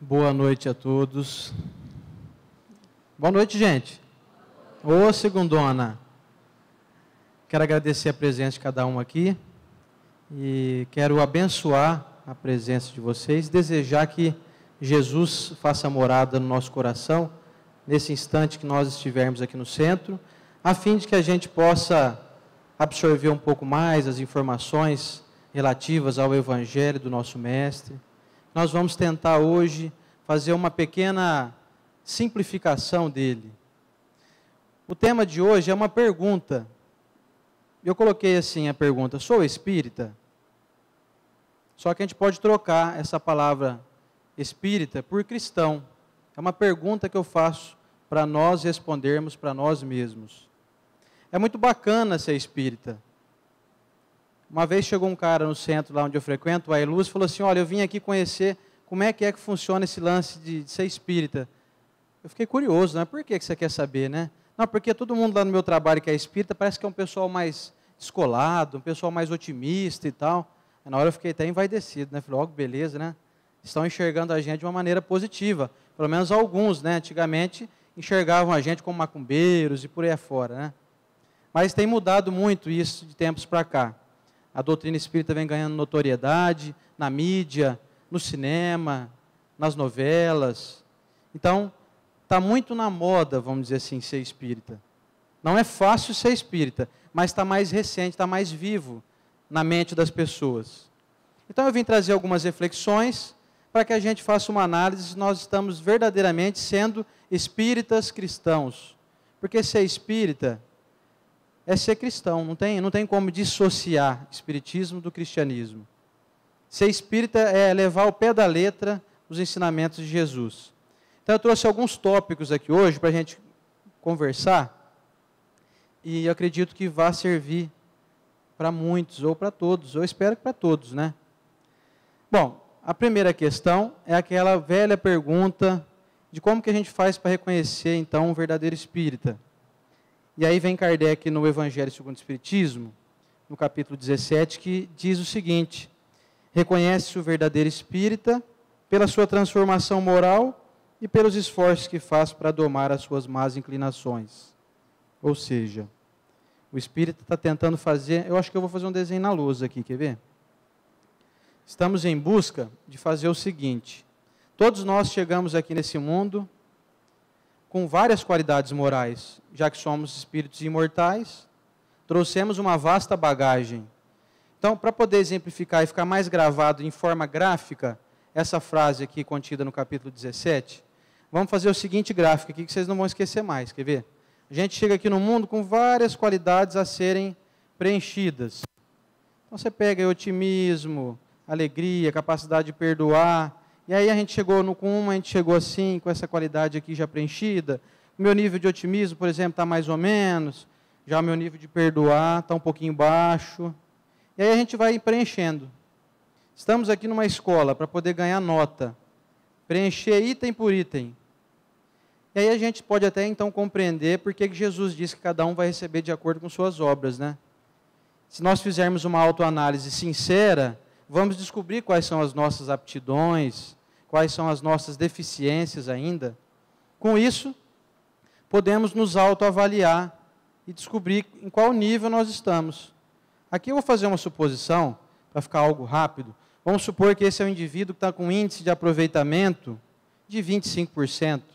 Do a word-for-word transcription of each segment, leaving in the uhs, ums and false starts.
Boa noite a todos. Boa noite, gente. Ô, segundona. Quero agradecer a presença de cada um aqui e quero abençoar a presença de vocês, desejar que Jesus faça morada no nosso coração, nesse instante que nós estivermos aqui no centro, a fim de que a gente possa absorver um pouco mais as informações relativas ao Evangelho do nosso Mestre. Nós vamos tentar hoje fazer uma pequena simplificação dele. O tema de hoje é uma pergunta. Eu coloquei assim a pergunta: sou espírita? Só que a gente pode trocar essa palavra espírita por cristão. É uma pergunta que eu faço para nós respondermos para nós mesmos. É muito bacana ser espírita. Uma vez chegou um cara no centro, lá onde eu frequento, a Iluz, e falou assim: olha, eu vim aqui conhecer como é que é que funciona esse lance de, de ser espírita. Eu fiquei curioso, né? Por que, que você quer saber, né? Não, porque todo mundo lá no meu trabalho que é espírita parece que é um pessoal mais descolado, um pessoal mais otimista e tal. Aí, na hora eu fiquei até envaidecido, né? Falei, ó, beleza, né? Estão enxergando a gente de uma maneira positiva. Pelo menos alguns, né? Antigamente enxergavam a gente como macumbeiros e por aí afora, né? Mas tem mudado muito isso de tempos para cá. A doutrina espírita vem ganhando notoriedade na mídia, no cinema, nas novelas. Então, está muito na moda, vamos dizer assim, ser espírita. Não é fácil ser espírita, mas está mais recente, está mais vivo na mente das pessoas. Então, eu vim trazer algumas reflexões para que a gente faça uma análise se nós estamos verdadeiramente sendo espíritas cristãos. Porque ser espírita é ser cristão, não tem, não tem como dissociar espiritismo do cristianismo. Ser espírita é levar ao pé da letra os ensinamentos de Jesus. Então eu trouxe alguns tópicos aqui hoje para a gente conversar e eu acredito que vai servir para muitos ou para todos, eu espero que para todos, né? Bom, a primeira questão é aquela velha pergunta de como que a gente faz para reconhecer então um verdadeiro espírita. E aí vem Kardec no Evangelho segundo o Espiritismo, no capítulo dezessete, que diz o seguinte: reconhece-se o verdadeiro espírita pela sua transformação moral e pelos esforços que faz para domar as suas más inclinações. Ou seja, o espírita está tentando fazer, eu acho que eu vou fazer um desenho na lousa aqui, quer ver? Estamos em busca de fazer o seguinte: todos nós chegamos aqui nesse mundo com várias qualidades morais, já que somos espíritos imortais, trouxemos uma vasta bagagem. Então, para poder exemplificar e ficar mais gravado em forma gráfica, essa frase aqui contida no capítulo dezessete, vamos fazer o seguinte gráfico aqui que vocês não vão esquecer mais, quer ver? A gente chega aqui no mundo com várias qualidades a serem preenchidas. Então, você pega aí otimismo, alegria, capacidade de perdoar. E aí a gente chegou no, com uma, a gente chegou assim, com essa qualidade aqui já preenchida. O meu nível de otimismo, por exemplo, está mais ou menos. Já o meu nível de perdoar está um pouquinho baixo. E aí a gente vai preenchendo. Estamos aqui numa escola para poder ganhar nota. Preencher item por item. E aí a gente pode até então compreender por que Jesus disse que cada um vai receber de acordo com suas obras, né? Se nós fizermos uma autoanálise sincera, vamos descobrir quais são as nossas aptidões, quais são as nossas deficiências ainda. Com isso, podemos nos autoavaliar e descobrir em qual nível nós estamos. Aqui eu vou fazer uma suposição, para ficar algo rápido. Vamos supor que esse é um indivíduo que está com um índice de aproveitamento de vinte e cinco por cento.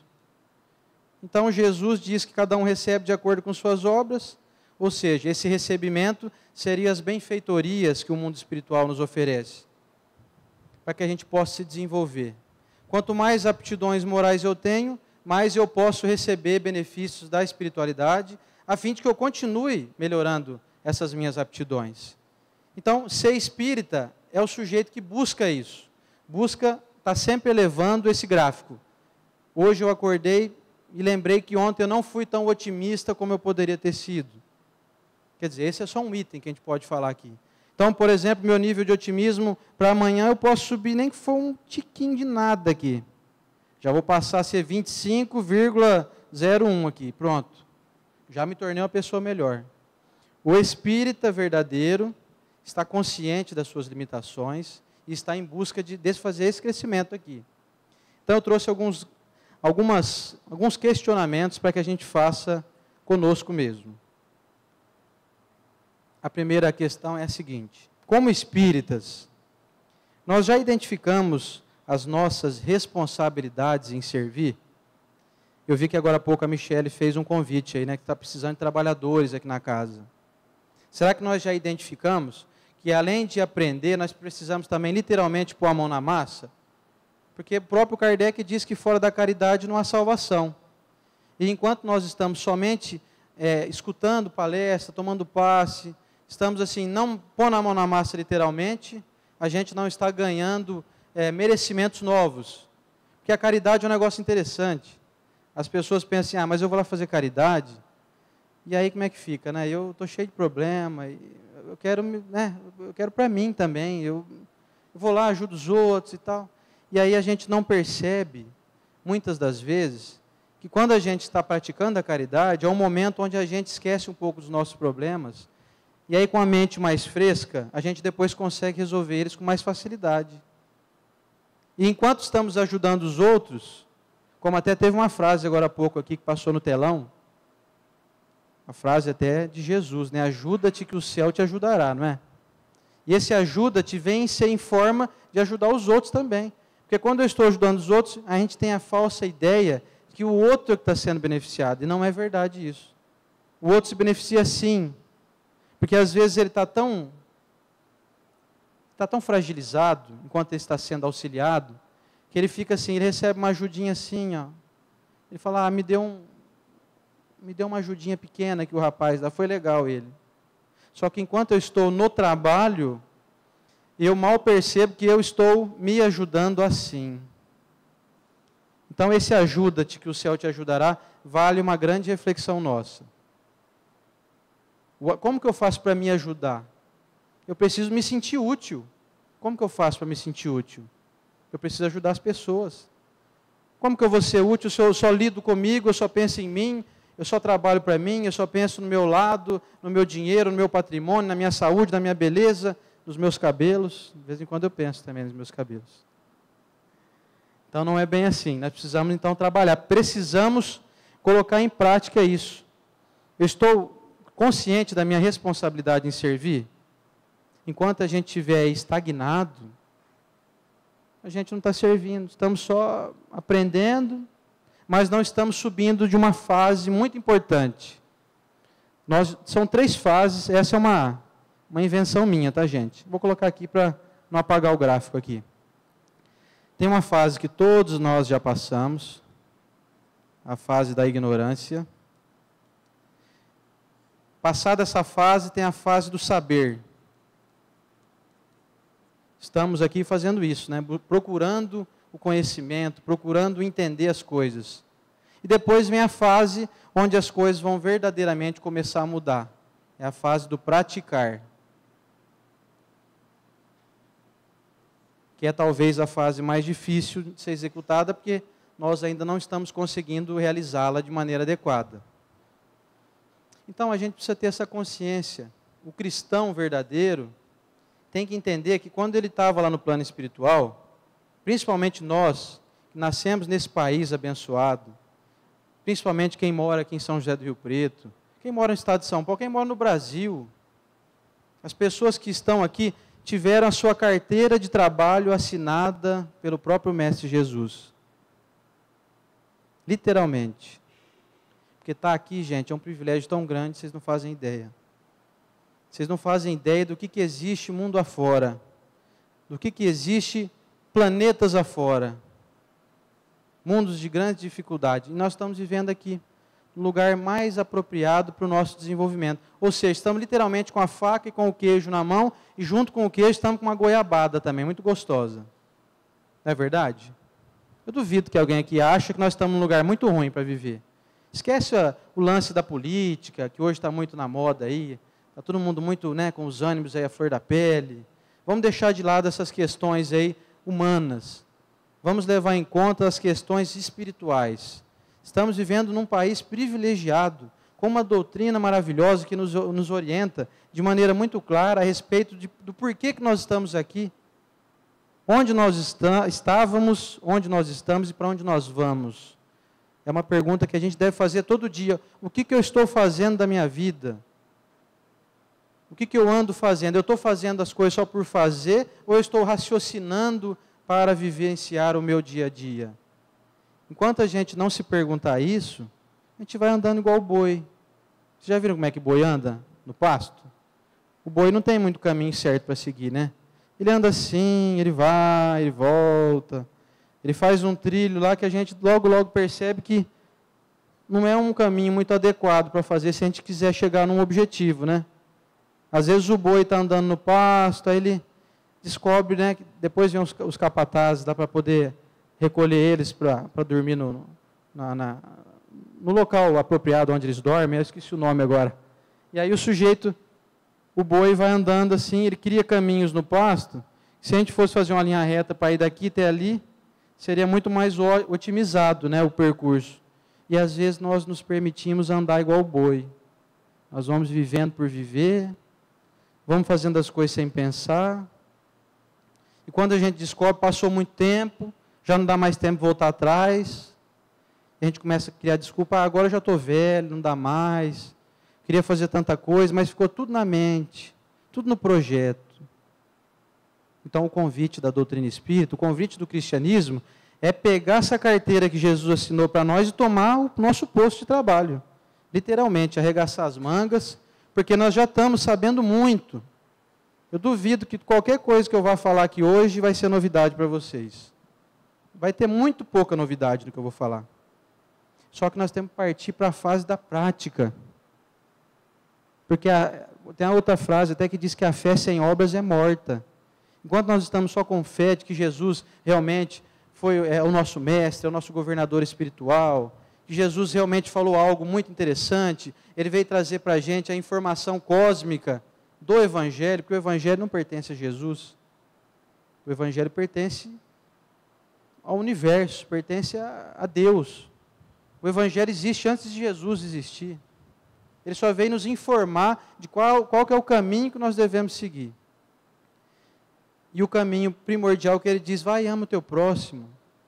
Então, Jesus diz que cada um recebe de acordo com suas obras, ou seja, esse recebimento seria as benfeitorias que o mundo espiritual nos oferece, para que a gente possa se desenvolver. Quanto mais aptidões morais eu tenho, mais eu posso receber benefícios da espiritualidade, a fim de que eu continue melhorando essas minhas aptidões. Então, ser espírita é o sujeito que busca isso, busca estar sempre elevando esse gráfico. Hoje eu acordei e lembrei que ontem eu não fui tão otimista como eu poderia ter sido. Quer dizer, esse é só um item que a gente pode falar aqui. Então, por exemplo, meu nível de otimismo para amanhã eu posso subir, nem que for um tiquinho de nada aqui. Já vou passar a ser vinte e cinco vírgula zero um aqui, pronto. Já me tornei uma pessoa melhor. O espírita verdadeiro está consciente das suas limitações e está em busca de desfazer esse crescimento aqui. Então eu trouxe alguns, algumas, alguns questionamentos para que a gente faça conosco mesmo. A primeira questão é a seguinte: como espíritas, nós já identificamos as nossas responsabilidades em servir? Eu vi que agora há pouco a Michele fez um convite aí, né, que está precisando de trabalhadores aqui na casa. Será que nós já identificamos que, além de aprender, nós precisamos também literalmente pôr a mão na massa? Porque o próprio Kardec diz que fora da caridade não há salvação. E enquanto nós estamos somente é, escutando palestra, tomando passe, estamos assim, não pondo a mão na massa literalmente, a gente não está ganhando é, merecimentos novos. Porque a caridade é um negócio interessante. As pessoas pensam assim, ah, mas eu vou lá fazer caridade, e aí como é que fica, né? Eu estou cheio de problema, eu quero, né, eu quero para mim também, eu, eu vou lá, ajudo os outros e tal. E aí a gente não percebe, muitas das vezes, que quando a gente está praticando a caridade, é um momento onde a gente esquece um pouco dos nossos problemas, e aí com a mente mais fresca, a gente depois consegue resolver eles com mais facilidade. E enquanto estamos ajudando os outros, como até teve uma frase agora há pouco aqui que passou no telão, a frase até de Jesus, né? Ajuda-te que o céu te ajudará, não é? E esse ajuda-te vem ser em forma de ajudar os outros também. Porque quando eu estou ajudando os outros, a gente tem a falsa ideia que o outro é que está sendo beneficiado, e não é verdade isso. O outro se beneficia sim, porque às vezes ele está tão, está tão fragilizado, enquanto ele está sendo auxiliado, que ele fica assim, ele recebe uma ajudinha assim, ó. Ele fala, ah, me deu, um, me deu uma ajudinha pequena que o rapaz dá, foi legal ele. Só que enquanto eu estou no trabalho, eu mal percebo que eu estou me ajudando assim. Então esse ajuda-te que o céu te ajudará, vale uma grande reflexão nossa. Como que eu faço para me ajudar? Eu preciso me sentir útil. Como que eu faço para me sentir útil? Eu preciso ajudar as pessoas. Como que eu vou ser útil se eu só lido comigo, eu só penso em mim, eu só trabalho para mim, eu só penso no meu lado, no meu dinheiro, no meu patrimônio, na minha saúde, na minha beleza, nos meus cabelos. De vez em quando eu penso também nos meus cabelos. Então não é bem assim. Nós precisamos então trabalhar. Precisamos colocar em prática isso. Eu estou consciente da minha responsabilidade em servir? Enquanto a gente estiver estagnado, a gente não está servindo, estamos só aprendendo, mas não estamos subindo de uma fase muito importante. Nós, são três fases, essa é uma, uma invenção minha, tá, gente? Vou colocar aqui para não apagar o gráfico aqui. Tem uma fase que todos nós já passamos, a fase da ignorância. Passada essa fase, tem a fase do saber. Estamos aqui fazendo isso, né? Procurando o conhecimento, procurando entender as coisas. E depois vem a fase onde as coisas vão verdadeiramente começar a mudar. É a fase do praticar. Que é talvez a fase mais difícil de ser executada, porque nós ainda não estamos conseguindo realizá-la de maneira adequada. Então a gente precisa ter essa consciência. O cristão verdadeiro tem que entender que quando ele estava lá no plano espiritual, principalmente nós, que nascemos nesse país abençoado, principalmente quem mora aqui em São José do Rio Preto, quem mora no estado de São Paulo, quem mora no Brasil, as pessoas que estão aqui tiveram a sua carteira de trabalho assinada pelo próprio Mestre Jesus. Literalmente. Porque estar aqui, gente, é um privilégio tão grande, vocês não fazem ideia. Vocês não fazem ideia do que, que existe mundo afora, do que, que existe planetas afora, mundos de grande dificuldade. E nós estamos vivendo aqui, no lugar mais apropriado para o nosso desenvolvimento. Ou seja, estamos literalmente com a faca e com o queijo na mão, e junto com o queijo estamos com uma goiabada também, muito gostosa. Não é verdade? Eu duvido que alguém aqui ache que nós estamos num lugar muito ruim para viver. Esquece a, o lance da política, que hoje está muito na moda aí. Está todo mundo muito, né, com os ânimos aí à flor da pele. Vamos deixar de lado essas questões aí humanas. Vamos levar em conta as questões espirituais. Estamos vivendo num país privilegiado, com uma doutrina maravilhosa que nos, nos orienta de maneira muito clara a respeito de, do porquê que nós estamos aqui. Onde nós está, estávamos, onde nós estamos e para onde nós vamos? É uma pergunta que a gente deve fazer todo dia. O que, que eu estou fazendo da minha vida? O que, que eu ando fazendo? Eu estou fazendo as coisas só por fazer ou eu estou raciocinando para vivenciar o meu dia a dia? Enquanto a gente não se perguntar isso, a gente vai andando igual o boi. Vocês já viram como é que o boi anda no pasto? O boi não tem muito caminho certo para seguir, né? Ele anda assim, ele vai, ele volta. Ele faz um trilho lá que a gente logo, logo percebe que não é um caminho muito adequado para fazer se a gente quiser chegar num objetivo, né? Às vezes o boi está andando no pasto, aí ele descobre, né, que depois vem os, os capatazes, dá para poder recolher eles para dormir no, na, na, no local apropriado onde eles dormem, eu esqueci o nome agora. E aí o sujeito, o boi vai andando assim, ele cria caminhos no pasto, se a gente fosse fazer uma linha reta para ir daqui até ali, seria muito mais otimizado, né, o percurso. E às vezes nós nos permitimos andar igual o boi. Nós vamos vivendo por viver, vamos fazendo as coisas sem pensar. E quando a gente descobre, passou muito tempo, já não dá mais tempo de voltar atrás. A gente começa a criar desculpa, ah, agora eu já estou velho, não dá mais. Queria fazer tanta coisa, mas ficou tudo na mente, tudo no projeto. Então o convite da doutrina espírita, o convite do cristianismo, é pegar essa carteira que Jesus assinou para nós e tomar o nosso posto de trabalho. Literalmente, arregaçar as mangas, porque nós já estamos sabendo muito. Eu duvido que qualquer coisa que eu vá falar aqui hoje vai ser novidade para vocês. Vai ter muito pouca novidade no que eu vou falar. Só que nós temos que partir para a fase da prática. Porque a, tem a outra frase até que diz que a fé sem obras é morta. Enquanto nós estamos só com fé de que Jesus realmente foi é, o nosso mestre, é o nosso governador espiritual, que Jesus realmente falou algo muito interessante, ele veio trazer para a gente a informação cósmica do Evangelho, porque o Evangelho não pertence a Jesus. O Evangelho pertence ao universo, pertence a, a Deus. O Evangelho existe antes de Jesus existir. Ele só veio nos informar de qual, qual que é o caminho que nós devemos seguir. E o caminho primordial que ele diz, vai e ama o teu próximo.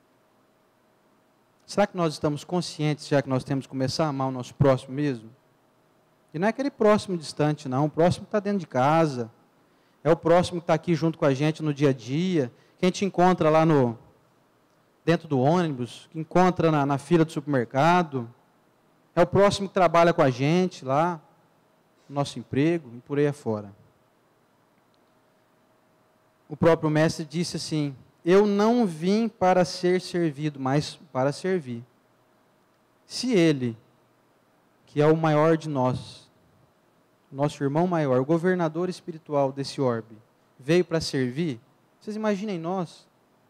Será que nós estamos conscientes, já que nós temos que começar a amar o nosso próximo mesmo? E não é aquele próximo distante, não. O próximo que está dentro de casa. É o próximo que está aqui junto com a gente no dia a dia. Que a gente encontra lá no, dentro do ônibus, que encontra na, na fila do supermercado. É o próximo que trabalha com a gente lá, no nosso emprego e por aí afora. O próprio mestre disse assim, eu não vim para ser servido, mas para servir. Se ele, que é o maior de nós, nosso irmão maior, o governador espiritual desse orbe, veio para servir, vocês imaginem nós.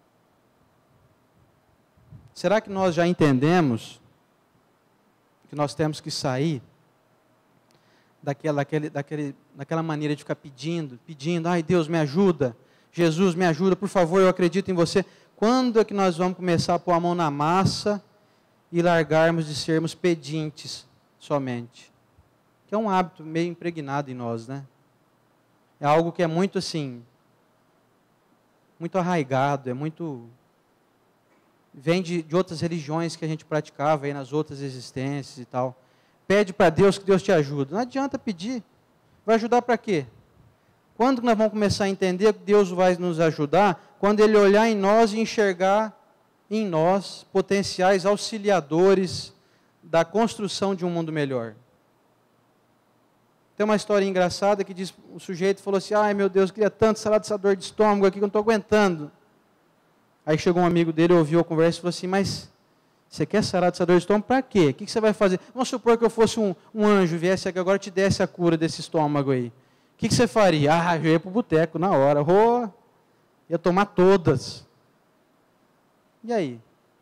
Será que nós já entendemos que nós temos que sair daquela, daquele, daquele, daquela maneira de ficar pedindo, pedindo, ai Deus me ajuda, Jesus me ajuda, por favor, eu acredito em você. Quando é que nós vamos começar a pôr a mão na massa e largarmos de sermos pedintes somente? Que é um hábito meio impregnado em nós, né? É algo que é muito assim, muito arraigado, é muito... Vem de, de outras religiões que a gente praticava aí nas outras existências e tal. Pede para Deus que Deus te ajude. Não adianta pedir. Vai ajudar para quê? Quando nós vamos começar a entender que Deus vai nos ajudar? Quando Ele olhar em nós e enxergar em nós potenciais auxiliadores da construção de um mundo melhor. Tem uma história engraçada que diz, o sujeito falou assim, ai meu Deus, eu queria tanto sarar dessa dor de estômago aqui que eu não estou aguentando. Aí chegou um amigo dele, ouviu a conversa e falou assim, mas você quer sarar dessa dor de estômago para quê? O que você vai fazer? Vamos supor que eu fosse um, um anjo, viesse aqui agora e te desse a cura desse estômago aí. O que você faria? Ah, eu ia para o boteco na hora. Oh, ia tomar todas. E aí?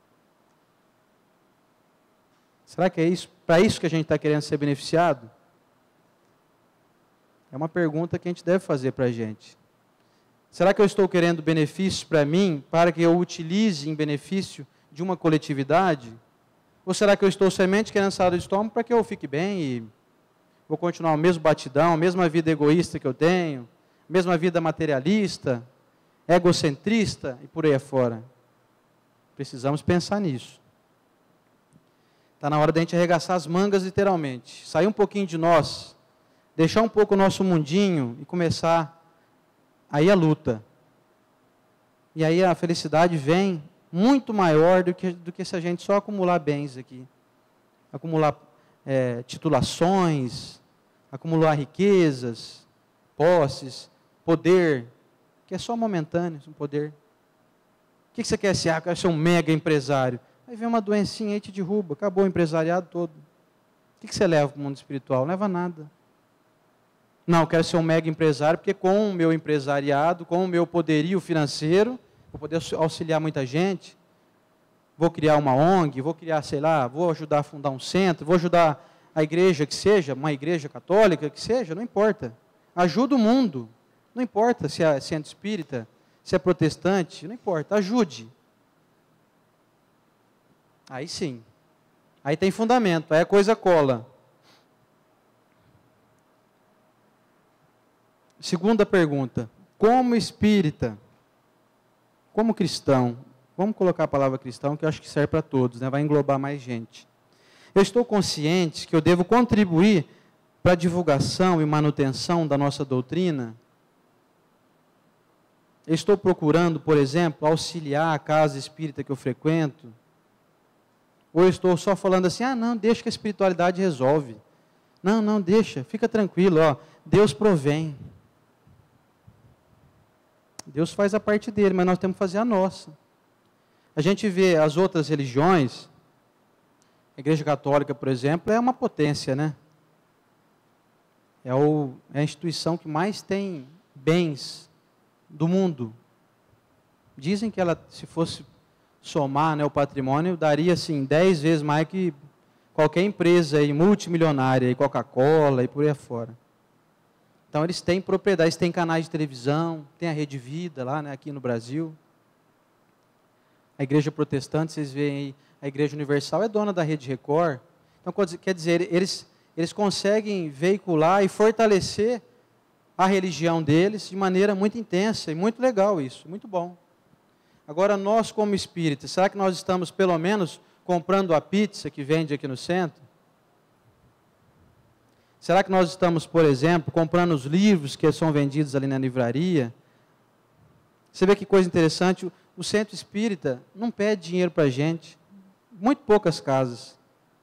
Será que é isso? Para isso que a gente está querendo ser beneficiado? É uma pergunta que a gente deve fazer para a gente. Será que eu estou querendo benefícios para mim, para que eu utilize em benefício de uma coletividade? Ou será que eu estou somente querendo sarar do estômago para que eu fique bem e vou continuar o mesmo batidão, a mesma vida egoísta que eu tenho, a mesma vida materialista? egocentrista e por aí afora. Precisamos pensar nisso. Está na hora da gente arregaçar as mangas, literalmente. Sair um pouquinho de nós, deixar um pouco o nosso mundinho e começar aí a luta. E aí a felicidade vem muito maior do que, do que se a gente só acumular bens aqui. Acumular é, titulações, acumular riquezas, posses, poder, que é só momentâneo, um poder. O que você quer ser? Ah, quer ser um mega empresário. Aí vem uma doencinha e te derruba, acabou o empresariado todo. O que você leva para o mundo espiritual? Não leva nada. Não, eu quero ser um mega empresário, porque com o meu empresariado, com o meu poderio financeiro, vou poder auxiliar muita gente, vou criar uma O N G, vou criar, sei lá, vou ajudar a fundar um centro, vou ajudar a igreja que seja, uma igreja católica que seja, não importa. Ajuda o mundo. Não importa se é centro espírita, se é protestante, não importa, ajude. Aí sim. Aí tem fundamento, aí a coisa cola. Segunda pergunta. Como espírita, como cristão, vamos colocar a palavra cristão, que eu acho que serve para todos, né? Vai englobar mais gente. Eu estou consciente que eu devo contribuir para a divulgação e manutenção da nossa doutrina. Eu estou procurando, por exemplo, auxiliar a casa espírita que eu frequento. Ou eu estou só falando assim, ah, não, deixa que a espiritualidade resolve. Não, não, deixa, fica tranquilo, ó, Deus provém. Deus faz a parte dele, mas nós temos que fazer a nossa. A gente vê as outras religiões, a Igreja Católica, por exemplo, é uma potência, né? É, o, é a instituição que mais tem bens do mundo. Dizem que ela, se fosse somar, né, o patrimônio, daria assim, dez vezes mais que qualquer empresa aí, multimilionária, Coca-Cola e por aí afora. Então eles têm propriedades, têm canais de televisão, tem a Rede Vida lá, né, aqui no Brasil. A Igreja Protestante, vocês veem aí, a Igreja Universal é dona da Rede Record. Então, quer dizer, eles, eles conseguem veicular e fortalecer a religião deles de maneira muito intensa e muito legal isso, muito bom. Agora, nós como espíritas, será que nós estamos pelo menos comprando a pizza que vende aqui no centro? Será que nós estamos, por exemplo, comprando os livros que são vendidos ali na livraria? Você vê que coisa interessante, o centro espírita não pede dinheiro para a gente, muito poucas casas.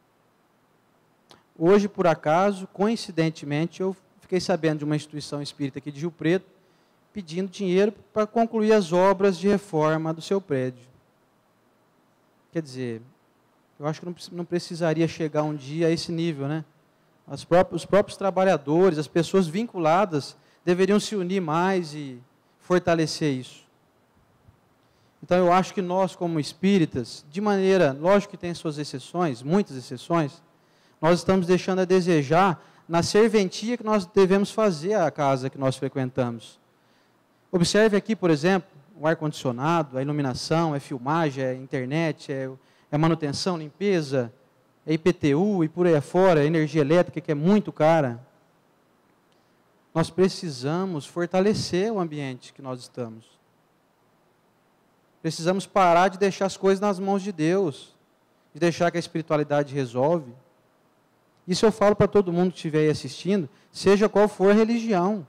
Hoje, por acaso, coincidentemente, eu fiquei sabendo de uma instituição espírita aqui de Rio Preto, pedindo dinheiro para concluir as obras de reforma do seu prédio. Quer dizer, eu acho que não, não precisaria chegar um dia a esse nível, né? Os próprios, os próprios trabalhadores, as pessoas vinculadas, deveriam se unir mais e fortalecer isso. Então, eu acho que nós, como espíritas, de maneira, lógico que tem suas exceções, muitas exceções, nós estamos deixando a desejar na serventia que nós devemos fazer à casa que nós frequentamos. Observe aqui, por exemplo, o ar-condicionado, a iluminação, é filmagem, é internet, é, é manutenção, limpeza, é I P T U e por aí afora, energia elétrica que é muito cara. Nós precisamos fortalecer o ambiente que nós estamos. Precisamos parar de deixar as coisas nas mãos de Deus, de deixar que a espiritualidade resolve. Isso eu falo para todo mundo que estiver aí assistindo, seja qual for a religião.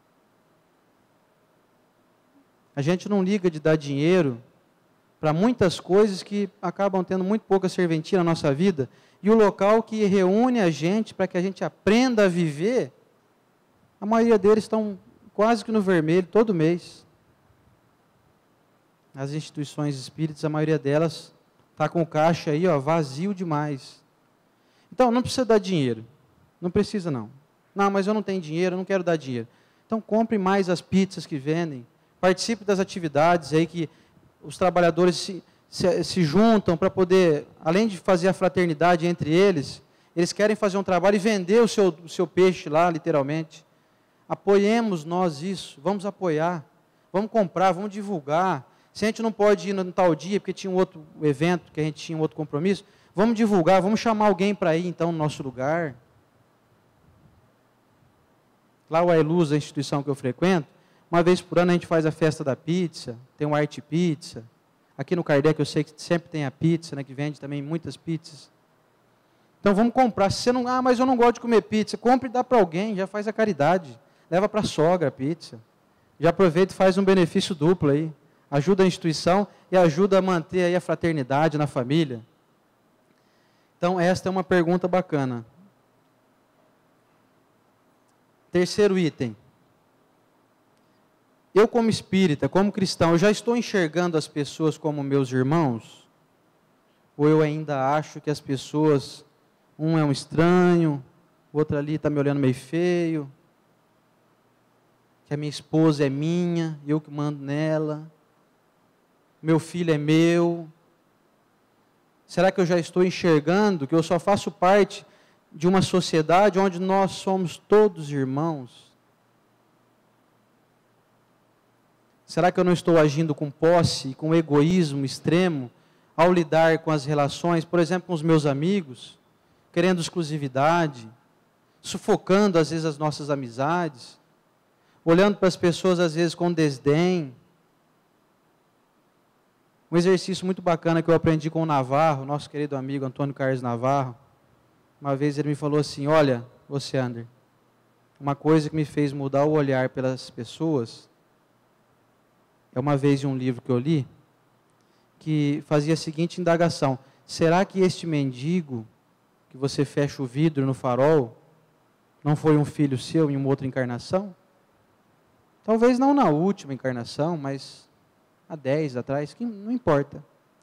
A gente não liga de dar dinheiro para muitas coisas que acabam tendo muito pouca serventia na nossa vida, e o local que reúne a gente para que a gente aprenda a viver, a maioria deles estão quase que no vermelho todo mês. As instituições espíritas, a maioria delas está com o caixa aí, ó, vazio demais. Então, não precisa dar dinheiro. Não precisa, não. Não, mas eu não tenho dinheiro, eu não quero dar dinheiro. Então, compre mais as pizzas que vendem. Participe das atividades aí que os trabalhadores se, se, se juntam para poder, além de fazer a fraternidade entre eles, eles querem fazer um trabalho e vender o seu, o seu peixe lá, literalmente. Apoiemos nós isso, vamos apoiar, vamos comprar, vamos divulgar. Se a gente não pode ir no tal dia, porque tinha um outro evento, que a gente tinha um outro compromisso, vamos divulgar, vamos chamar alguém para ir, então, no nosso lugar. Lá o Ailuz, a instituição que eu frequento, Uma vez por ano a gente faz a festa da pizza, tem o Arte Pizza. Aqui no Kardec eu sei que sempre tem a pizza, né, que vende também muitas pizzas. Então vamos comprar. Se você não, ah, mas eu não gosto de comer pizza, compre e dá para alguém, já faz a caridade. Leva para a sogra a pizza. Já aproveita e faz um benefício duplo aí. Ajuda a instituição e ajuda a manter aí a fraternidade na família. Então esta é uma pergunta bacana. Terceiro item. Eu como espírita, como cristão, eu já estou enxergando as pessoas como meus irmãos? Ou eu ainda acho que as pessoas, um é um estranho, o outro ali está me olhando meio feio, que a minha esposa é minha, eu que mando nela, meu filho é meu? Será que eu já estou enxergando que eu só faço parte de uma sociedade onde nós somos todos irmãos? Será que eu não estou agindo com posse, com egoísmo extremo, ao lidar com as relações, por exemplo, com os meus amigos, querendo exclusividade, sufocando às vezes as nossas amizades, olhando para as pessoas às vezes com desdém? Um exercício muito bacana que eu aprendi com o Navarro, nosso querido amigo Antônio Carlos Navarro. Uma vez ele me falou assim: olha, você, Ander, uma coisa que me fez mudar o olhar pelas pessoas, é uma vez em um livro que eu li, que fazia a seguinte indagação: será que este mendigo, que você fecha o vidro no farol, não foi um filho seu em uma outra encarnação? Talvez não na última encarnação, mas há dez atrás, que não importa.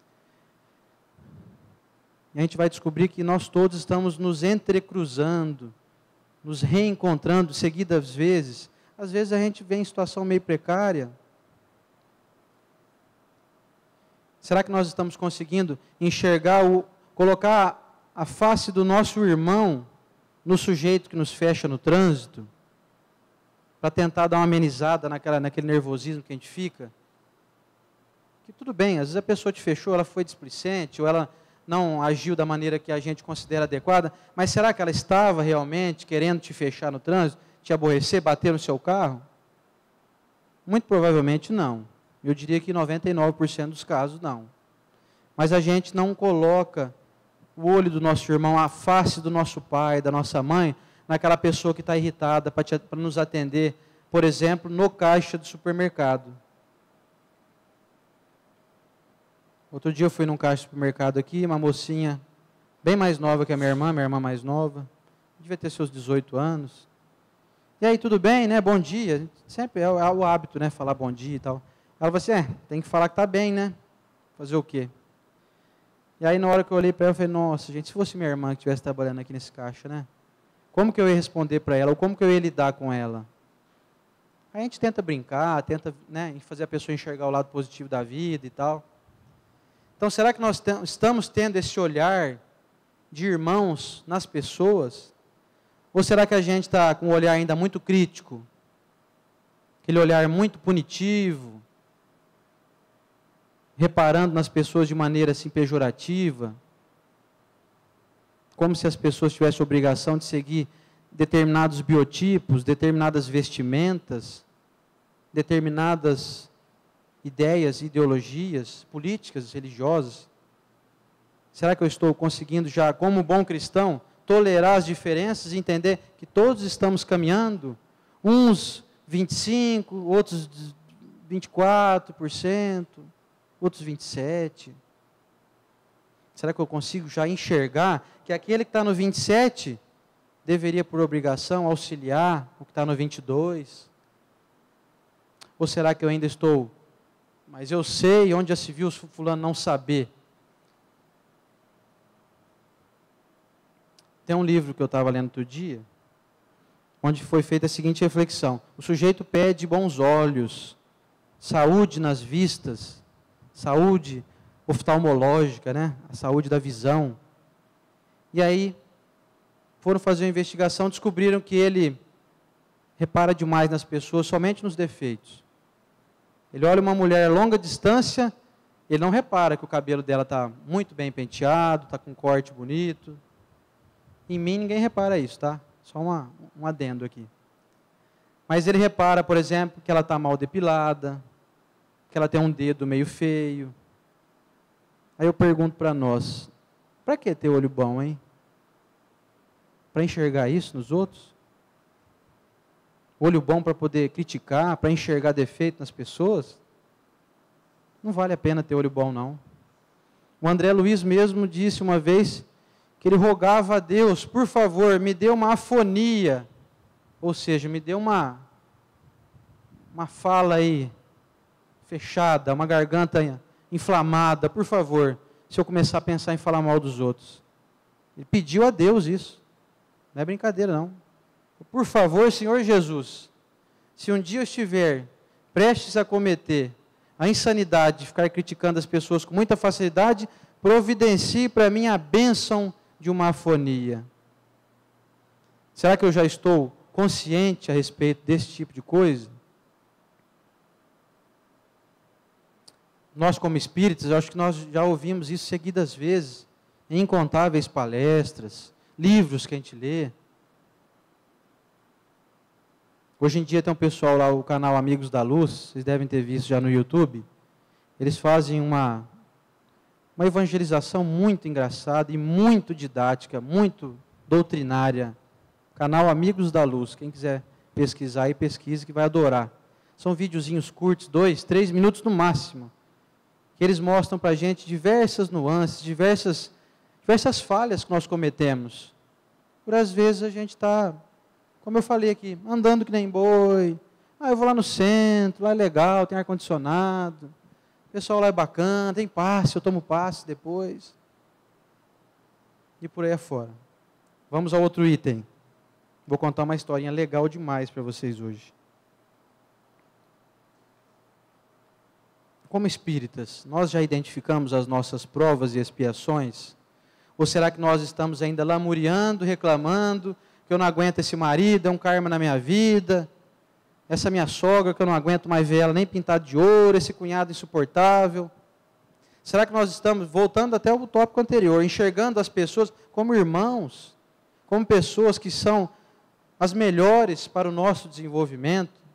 E a gente vai descobrir que nós todos estamos nos entrecruzando, nos reencontrando seguidas vezes. Às vezes a gente vem em situação meio precária. Será que nós estamos conseguindo enxergar, o, colocar a face do nosso irmão no sujeito que nos fecha no trânsito? Para tentar dar uma amenizada naquela, naquele nervosismo que a gente fica? Que tudo bem, às vezes a pessoa te fechou, ela foi displicente, ou ela não agiu da maneira que a gente considera adequada, mas será que ela estava realmente querendo te fechar no trânsito, te aborrecer, bater no seu carro? Muito provavelmente não. Eu diria que noventa e nove por cento dos casos não. Mas a gente não coloca o olho do nosso irmão, a face do nosso pai, da nossa mãe, naquela pessoa que está irritada para nos atender, por exemplo, no caixa do supermercado. Outro dia eu fui num caixa do supermercado aqui, uma mocinha bem mais nova que a minha irmã, minha irmã mais nova, devia ter seus dezoito anos. E aí, tudo bem, né? Bom dia. Sempre é o, é o hábito, né? Falar bom dia e tal. Ela falou assim: é, tem que falar que está bem, né? Fazer o quê? E aí, na hora que eu olhei para ela, eu falei: nossa, gente, se fosse minha irmã que estivesse trabalhando aqui nesse caixa, né? Como que eu ia responder para ela? Ou como que eu ia lidar com ela? Aí a gente tenta brincar, tenta, né, fazer a pessoa enxergar o lado positivo da vida e tal. Então, será que nós tem, estamos tendo esse olhar de irmãos nas pessoas? Ou será que a gente está com um olhar ainda muito crítico? Aquele olhar muito punitivo, reparando nas pessoas de maneira assim pejorativa, como se as pessoas tivessem obrigação de seguir determinados biotipos, determinadas vestimentas, determinadas ideias, ideologias políticas, religiosas. Será que eu estou conseguindo já, como bom cristão, tolerar as diferenças e entender que todos estamos caminhando, uns vinte e cinco por cento, outros vinte e quatro por cento, outros vinte e sete por cento. Será que eu consigo já enxergar que aquele que está no vinte e sete por cento deveria, por obrigação, auxiliar o que está no vinte e dois por cento? Ou será que eu ainda estou, mas eu sei, onde já se viu fulano não saber? Tem um livro que eu estava lendo outro dia, onde foi feita a seguinte reflexão: o sujeito pede bons olhos, saúde nas vistas, saúde oftalmológica, né? A saúde da visão. E aí, foram fazer uma investigação, descobriram que ele repara demais nas pessoas, somente nos defeitos. Ele olha uma mulher a longa distância, ele não repara que o cabelo dela está muito bem penteado, está com um corte bonito. Em mim ninguém repara isso, tá? Só uma, um adendo aqui. Mas ele repara, por exemplo, que ela está mal depilada, que ela tem um dedo meio feio. Aí eu pergunto para nós, para que ter olho bom, hein? Para enxergar isso nos outros? Olho bom para poder criticar, para enxergar defeito nas pessoas? Não vale a pena ter olho bom, não. O André Luiz mesmo disse uma vez que ele rogava a Deus, por favor, me dê uma afonia, ou seja, me dê uma, uma fala aí fechada, uma garganta inflamada, por favor, se eu começar a pensar em falar mal dos outros. Ele pediu a Deus isso, não é brincadeira não. Por favor, Senhor Jesus, se um dia eu estiver prestes a cometer a insanidade de ficar criticando as pessoas com muita facilidade, providencie para mim a bênção de uma afonia. Será que eu já estou consciente a respeito desse tipo de coisa? Nós, como espíritas, eu acho que nós já ouvimos isso seguidas vezes, em incontáveis palestras, livros que a gente lê. Hoje em dia tem um pessoal lá, o canal Amigos da Luz, vocês devem ter visto já no YouTube, eles fazem uma, uma evangelização muito engraçada e muito didática, muito doutrinária. Canal Amigos da Luz, quem quiser pesquisar aí, pesquise que vai adorar. São videozinhos curtos, dois, três minutos no máximo, que eles mostram para a gente diversas nuances, diversas, diversas falhas que nós cometemos. Por às vezes a gente está, como eu falei aqui, andando que nem boi. Ah, eu vou lá no centro, lá é legal, tem ar-condicionado, o pessoal lá é bacana, tem passe, eu tomo passe depois. E por aí afora. Vamos ao outro item. Vou contar uma historinha legal demais para vocês hoje. Como espíritas, nós já identificamos as nossas provas e expiações? Ou será que nós estamos ainda lamuriando, reclamando, que eu não aguento esse marido, é um karma na minha vida, essa minha sogra que eu não aguento mais ver ela nem pintada de ouro, esse cunhado insuportável? Será que nós estamos, voltando até o tópico anterior, enxergando as pessoas como irmãos, como pessoas que são as melhores para o nosso desenvolvimento?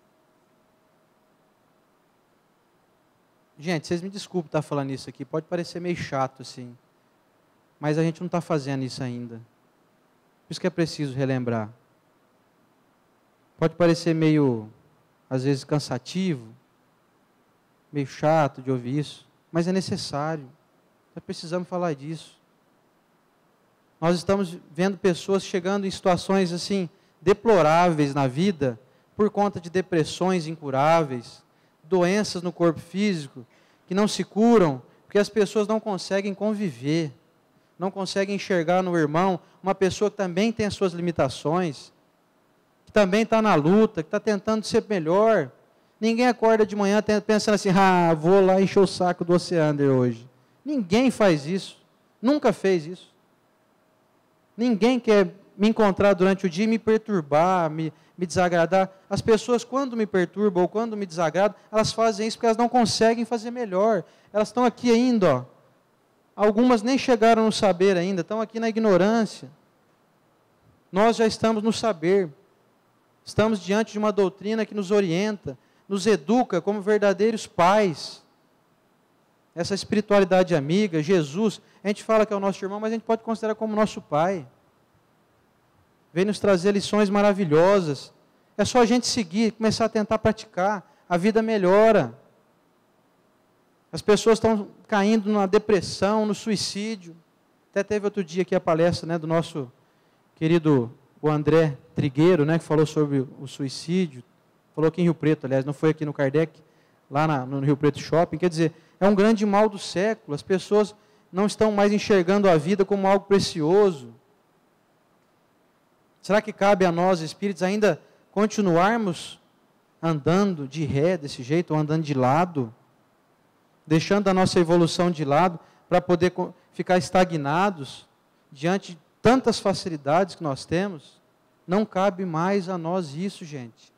Gente, vocês me desculpem estar falando isso aqui, pode parecer meio chato assim, mas a gente não está fazendo isso ainda. Por isso que é preciso relembrar. Pode parecer meio, às vezes, cansativo, meio chato de ouvir isso, mas é necessário. Nós precisamos falar disso. Nós estamos vendo pessoas chegando em situações assim, deploráveis na vida, por conta de depressões incuráveis, doenças no corpo físico, que não se curam, porque as pessoas não conseguem conviver, não conseguem enxergar no irmão uma pessoa que também tem as suas limitações, que também está na luta, que está tentando ser melhor. Ninguém acorda de manhã pensando assim, ah, vou lá encher o saco do Oceander hoje. Ninguém faz isso, nunca fez isso. Ninguém quer me encontrar durante o dia e me perturbar, me, me desagradar. As pessoas, quando me perturbam ou quando me desagradam, elas fazem isso porque elas não conseguem fazer melhor. Elas estão aqui ainda, ó. Algumas nem chegaram no saber ainda, estão aqui na ignorância. Nós já estamos no saber. Estamos diante de uma doutrina que nos orienta, nos educa como verdadeiros pais. Essa espiritualidade amiga, Jesus, a gente fala que é o nosso irmão, mas a gente pode considerar como nosso pai. Vem nos trazer lições maravilhosas. É só a gente seguir, começar a tentar praticar. A vida melhora. As pessoas estão caindo na depressão, no suicídio. Até teve outro dia aqui a palestra, né, do nosso querido o André Trigueiro, né, que falou sobre o suicídio. Falou aqui em Rio Preto, aliás, não foi aqui no Kardec, lá na, no Rio Preto Shopping. Quer dizer, é um grande mal do século. As pessoas não estão mais enxergando a vida como algo precioso. Será que cabe a nós, espíritos, ainda continuarmos andando de ré desse jeito, ou andando de lado, deixando a nossa evolução de lado, para poder ficar estagnados diante de tantas facilidades que nós temos? Não cabe mais a nós isso, gente.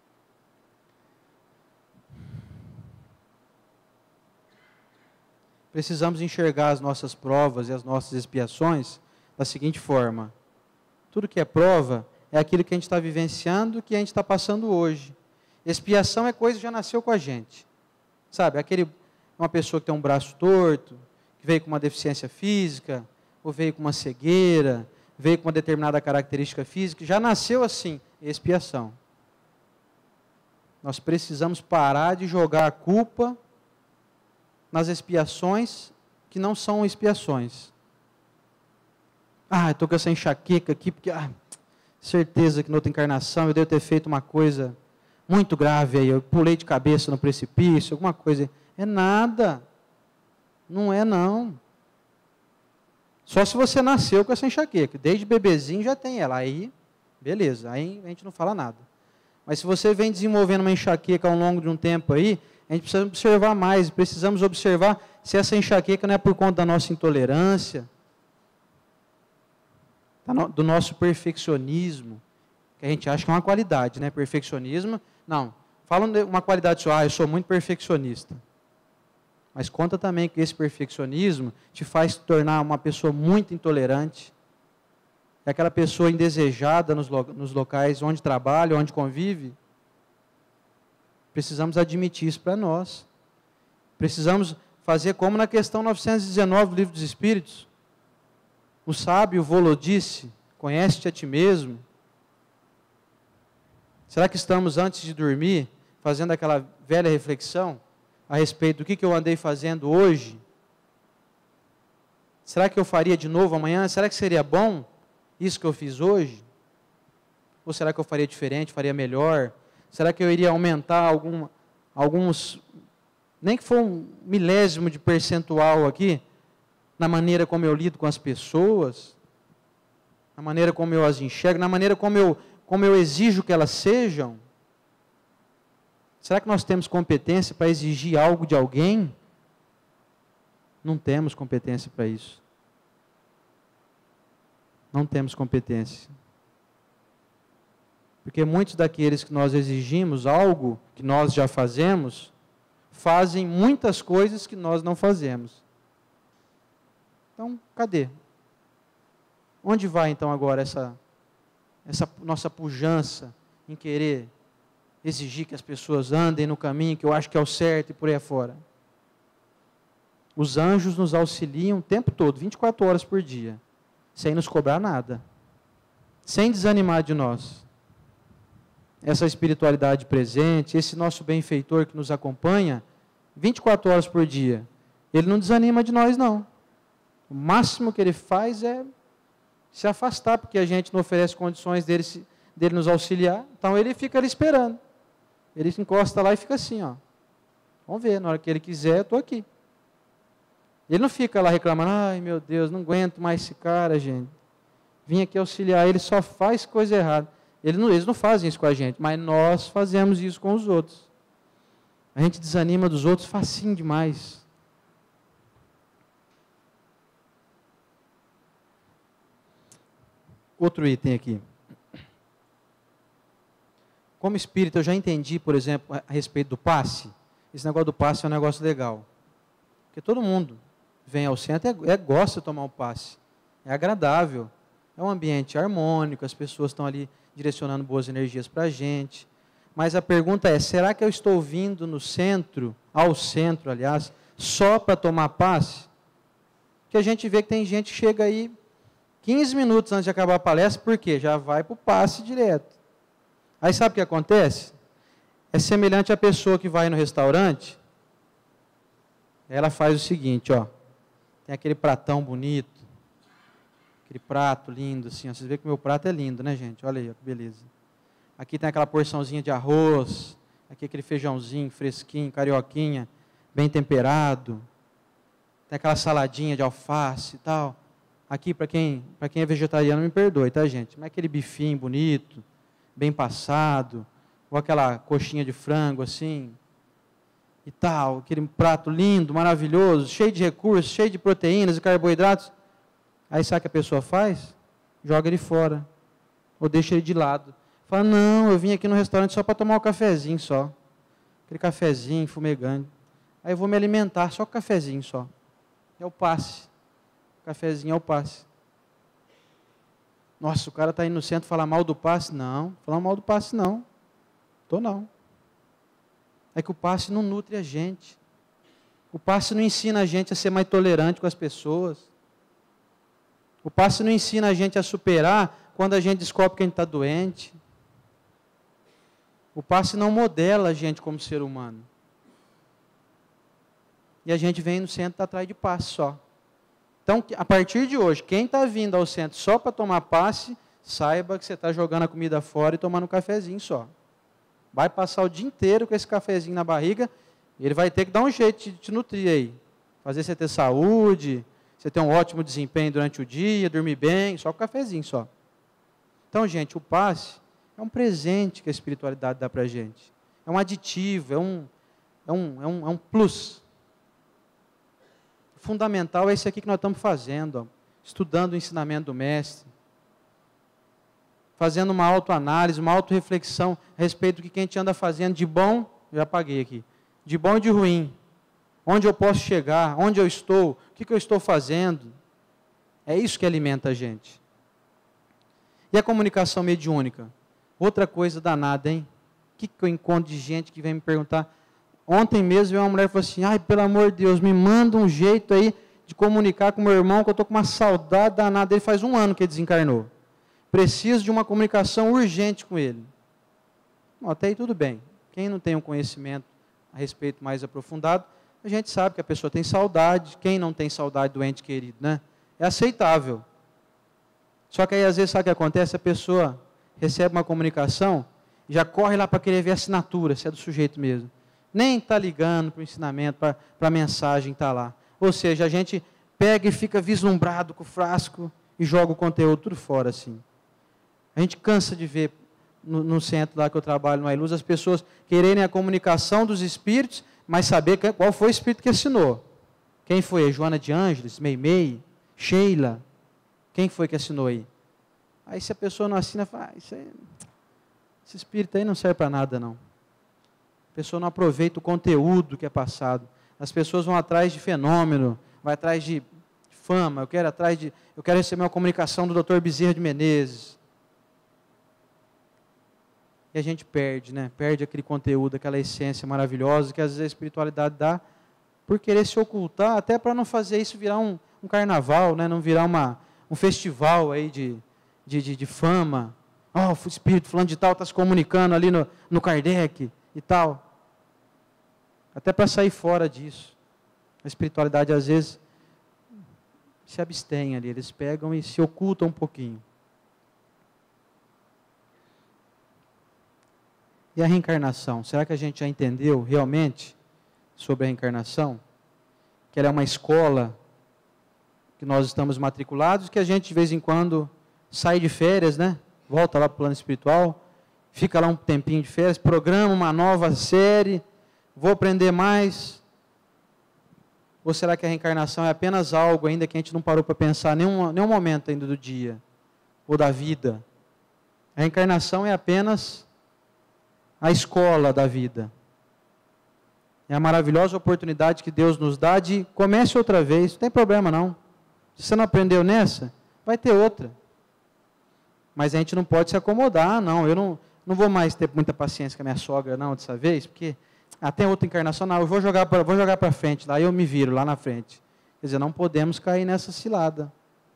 Precisamos enxergar as nossas provas e as nossas expiações da seguinte forma: tudo que é prova é aquilo que a gente está vivenciando, que a gente está passando hoje. Expiação é coisa que já nasceu com a gente. Sabe, aquele, uma pessoa que tem um braço torto, que veio com uma deficiência física, ou veio com uma cegueira, veio com uma determinada característica física, já nasceu assim, expiação. Nós precisamos parar de jogar a culpa nas expiações que não são expiações. Ah, estou com essa enxaqueca aqui, porque, ah, certeza que na outra encarnação eu devo ter feito uma coisa muito grave aí, eu pulei de cabeça no precipício, alguma coisa. É nada. Não é não. Só se você nasceu com essa enxaqueca. Desde bebezinho já tem ela. Aí, beleza. Aí a gente não fala nada. Mas se você vem desenvolvendo uma enxaqueca ao longo de um tempo aí, a gente precisa observar mais. Precisamos observar se essa enxaqueca não é por conta da nossa intolerância, do nosso perfeccionismo, que a gente acha que é uma qualidade, né? Perfeccionismo, não. Fala uma qualidade só, ah, eu sou muito perfeccionista. Mas conta também que esse perfeccionismo te faz tornar uma pessoa muito intolerante. É aquela pessoa indesejada nos, lo nos locais onde trabalha, onde convive. Precisamos admitir isso para nós. Precisamos fazer como na questão novecentos e dezenove do Livro dos Espíritos. O sábio Volo disse, conhece-te a ti mesmo. Será que estamos, antes de dormir, fazendo aquela velha reflexão a respeito do que, que eu andei fazendo hoje? Será que eu faria de novo amanhã? Será que seria bom isso que eu fiz hoje? Ou será que eu faria diferente, faria melhor? Será que eu iria aumentar algum, alguns, nem que for um milésimo de percentual aqui, na maneira como eu lido com as pessoas, na maneira como eu as enxergo, na maneira como eu, como eu exijo que elas sejam? Será que nós temos competência para exigir algo de alguém? Não temos competência para isso. Não temos competência. Porque muitos daqueles que nós exigimos algo que nós já fazemos, fazem muitas coisas que nós não fazemos. Então, cadê? Onde vai então agora essa, essa nossa pujança em querer exigir que as pessoas andem no caminho que eu acho que é o certo e por aí afora? Os anjos nos auxiliam o tempo todo, vinte e quatro horas por dia, sem nos cobrar nada, sem desanimar de nós. Essa espiritualidade presente, esse nosso benfeitor que nos acompanha, vinte e quatro horas por dia, ele não desanima de nós não. O máximo que ele faz é se afastar, porque a gente não oferece condições dele, dele nos auxiliar, então ele fica ali esperando. Ele se encosta lá e fica assim, ó. Vamos ver, na hora que ele quiser, eu estou aqui. Ele não fica lá reclamando, ai meu Deus, não aguento mais esse cara, gente. Vim aqui auxiliar, ele só faz coisa errada. Ele não, eles não fazem isso com a gente, mas nós fazemos isso com os outros. A gente desanima dos outros facinho demais. Outro item aqui. Como espírita, eu já entendi, por exemplo, a respeito do passe. Esse negócio do passe é um negócio legal. Porque todo mundo vem ao centro e é, é, gosta de tomar um passe. É agradável. É um ambiente harmônico, as pessoas estão ali direcionando boas energias para a gente. Mas a pergunta é, será que eu estou vindo no centro, ao centro, aliás, só para tomar passe? Porque a gente vê que tem gente que chega aí quinze minutos antes de acabar a palestra, por quê? Já vai para o passe direto. Aí sabe o que acontece? É semelhante à pessoa que vai no restaurante, ela faz o seguinte, ó, tem aquele pratão bonito, aquele prato lindo, assim, ó, vocês veem que o meu prato é lindo, né, gente? Olha aí, ó, que beleza. Aqui tem aquela porçãozinha de arroz, aqui aquele feijãozinho fresquinho, carioquinha, bem temperado, tem aquela saladinha de alface e tal. Aqui, para quem, para quem é vegetariano, me perdoe, tá, gente? Mas aquele bifinho bonito, bem passado, ou aquela coxinha de frango, assim, e tal, aquele prato lindo, maravilhoso, cheio de recursos, cheio de proteínas e carboidratos. Aí sabe o que a pessoa faz? Joga ele fora, ou deixa ele de lado. Fala, não, eu vim aqui no restaurante só para tomar um cafezinho só. Aquele cafezinho fumegante. Aí eu vou me alimentar só com cafezinho só. É o passe. O cafezinho é o passe. Nossa, o cara está indo no centro falar mal do passe. Não, falar mal do passe não. Estou não. É que o passe não nutre a gente. O passe não ensina a gente a ser mais tolerante com as pessoas. O passe não ensina a gente a superar quando a gente descobre que a gente está doente. O passe não modela a gente como ser humano. E a gente vem no centro e está atrás de passe só. Então, a partir de hoje, quem está vindo ao centro só para tomar passe, saiba que você está jogando a comida fora e tomando um cafezinho só. Vai passar o dia inteiro com esse cafezinho na barriga, e ele vai ter que dar um jeito de te nutrir aí. Fazer você ter saúde, você ter um ótimo desempenho durante o dia, dormir bem, só com cafezinho só. Então, gente, o passe é um presente que a espiritualidade dá para a gente. É um aditivo, é um, é um, é um, é um plus. O fundamental é esse aqui que nós estamos fazendo, ó, estudando o ensinamento do Mestre, fazendo uma autoanálise, uma autorreflexão a respeito do que a gente anda fazendo de bom, já apaguei aqui, de bom e de ruim. Onde eu posso chegar, onde eu estou, o que, que eu estou fazendo. É isso que alimenta a gente. E a comunicação mediúnica? Outra coisa danada, hein? O que, que eu encontro de gente que vem me perguntar? Ontem mesmo veio uma mulher e falou assim, ai, pelo amor de Deus, me manda um jeito aí de comunicar com meu irmão, que eu estou com uma saudade danada dele, faz um ano que ele desencarnou. Preciso de uma comunicação urgente com ele. Bom, até aí tudo bem. Quem não tem um conhecimento a respeito mais aprofundado, a gente sabe que a pessoa tem saudade. Quem não tem saudade do ente querido, né? É aceitável. Só que aí às vezes sabe o que acontece? A pessoa recebe uma comunicação e já corre lá para querer ver a assinatura, se é do sujeito mesmo. Nem está ligando para o ensinamento, para a mensagem que está lá. Ou seja, a gente pega e fica vislumbrado com o frasco e joga o conteúdo tudo fora assim. A gente cansa de ver no, no centro lá que eu trabalho, no Ailuz, as pessoas quererem a comunicação dos espíritos, mas saber qual foi o espírito que assinou. Quem foi? Joana de Ângeles, Meimei, Sheila? Quem foi que assinou aí? Aí se a pessoa não assina, fala, ah, isso aí, esse espírito aí não serve para nada não. A pessoa não aproveita o conteúdo que é passado. As pessoas vão atrás de fenômeno, vai atrás de fama, eu quero atrás de, eu quero receber uma comunicação do doutor Bezerra de Menezes. E a gente perde, né? Perde aquele conteúdo, aquela essência maravilhosa que às vezes a espiritualidade dá por querer se ocultar, até para não fazer isso virar um, um carnaval, né? Não virar uma, um festival aí de, de, de, de fama. Oh, o espírito fulano de tal está se comunicando ali no, no Kardec e tal. Até para sair fora disso. A espiritualidade às vezes se abstém ali, eles pegam e se ocultam um pouquinho. E a reencarnação? Será que a gente já entendeu realmente sobre a reencarnação? Que ela é uma escola que nós estamos matriculados, que a gente de vez em quando sai de férias, né? Volta lá para o plano espiritual, fica lá um tempinho de férias, programa uma nova série, vou aprender mais. Ou será que a reencarnação é apenas algo ainda que a gente não parou para pensar nenhum, nenhum momento ainda do dia, ou da vida? A reencarnação é apenas a escola da vida. É a maravilhosa oportunidade que Deus nos dá de comece outra vez, não tem problema não. Se você não aprendeu nessa, vai ter outra. Mas a gente não pode se acomodar, não, eu não, não vou mais ter muita paciência com a minha sogra não dessa vez, porque ah, tem outra encarnação, não, eu vou jogar para vou jogar para frente, lá eu me viro lá na frente. Quer dizer, não podemos cair nessa cilada.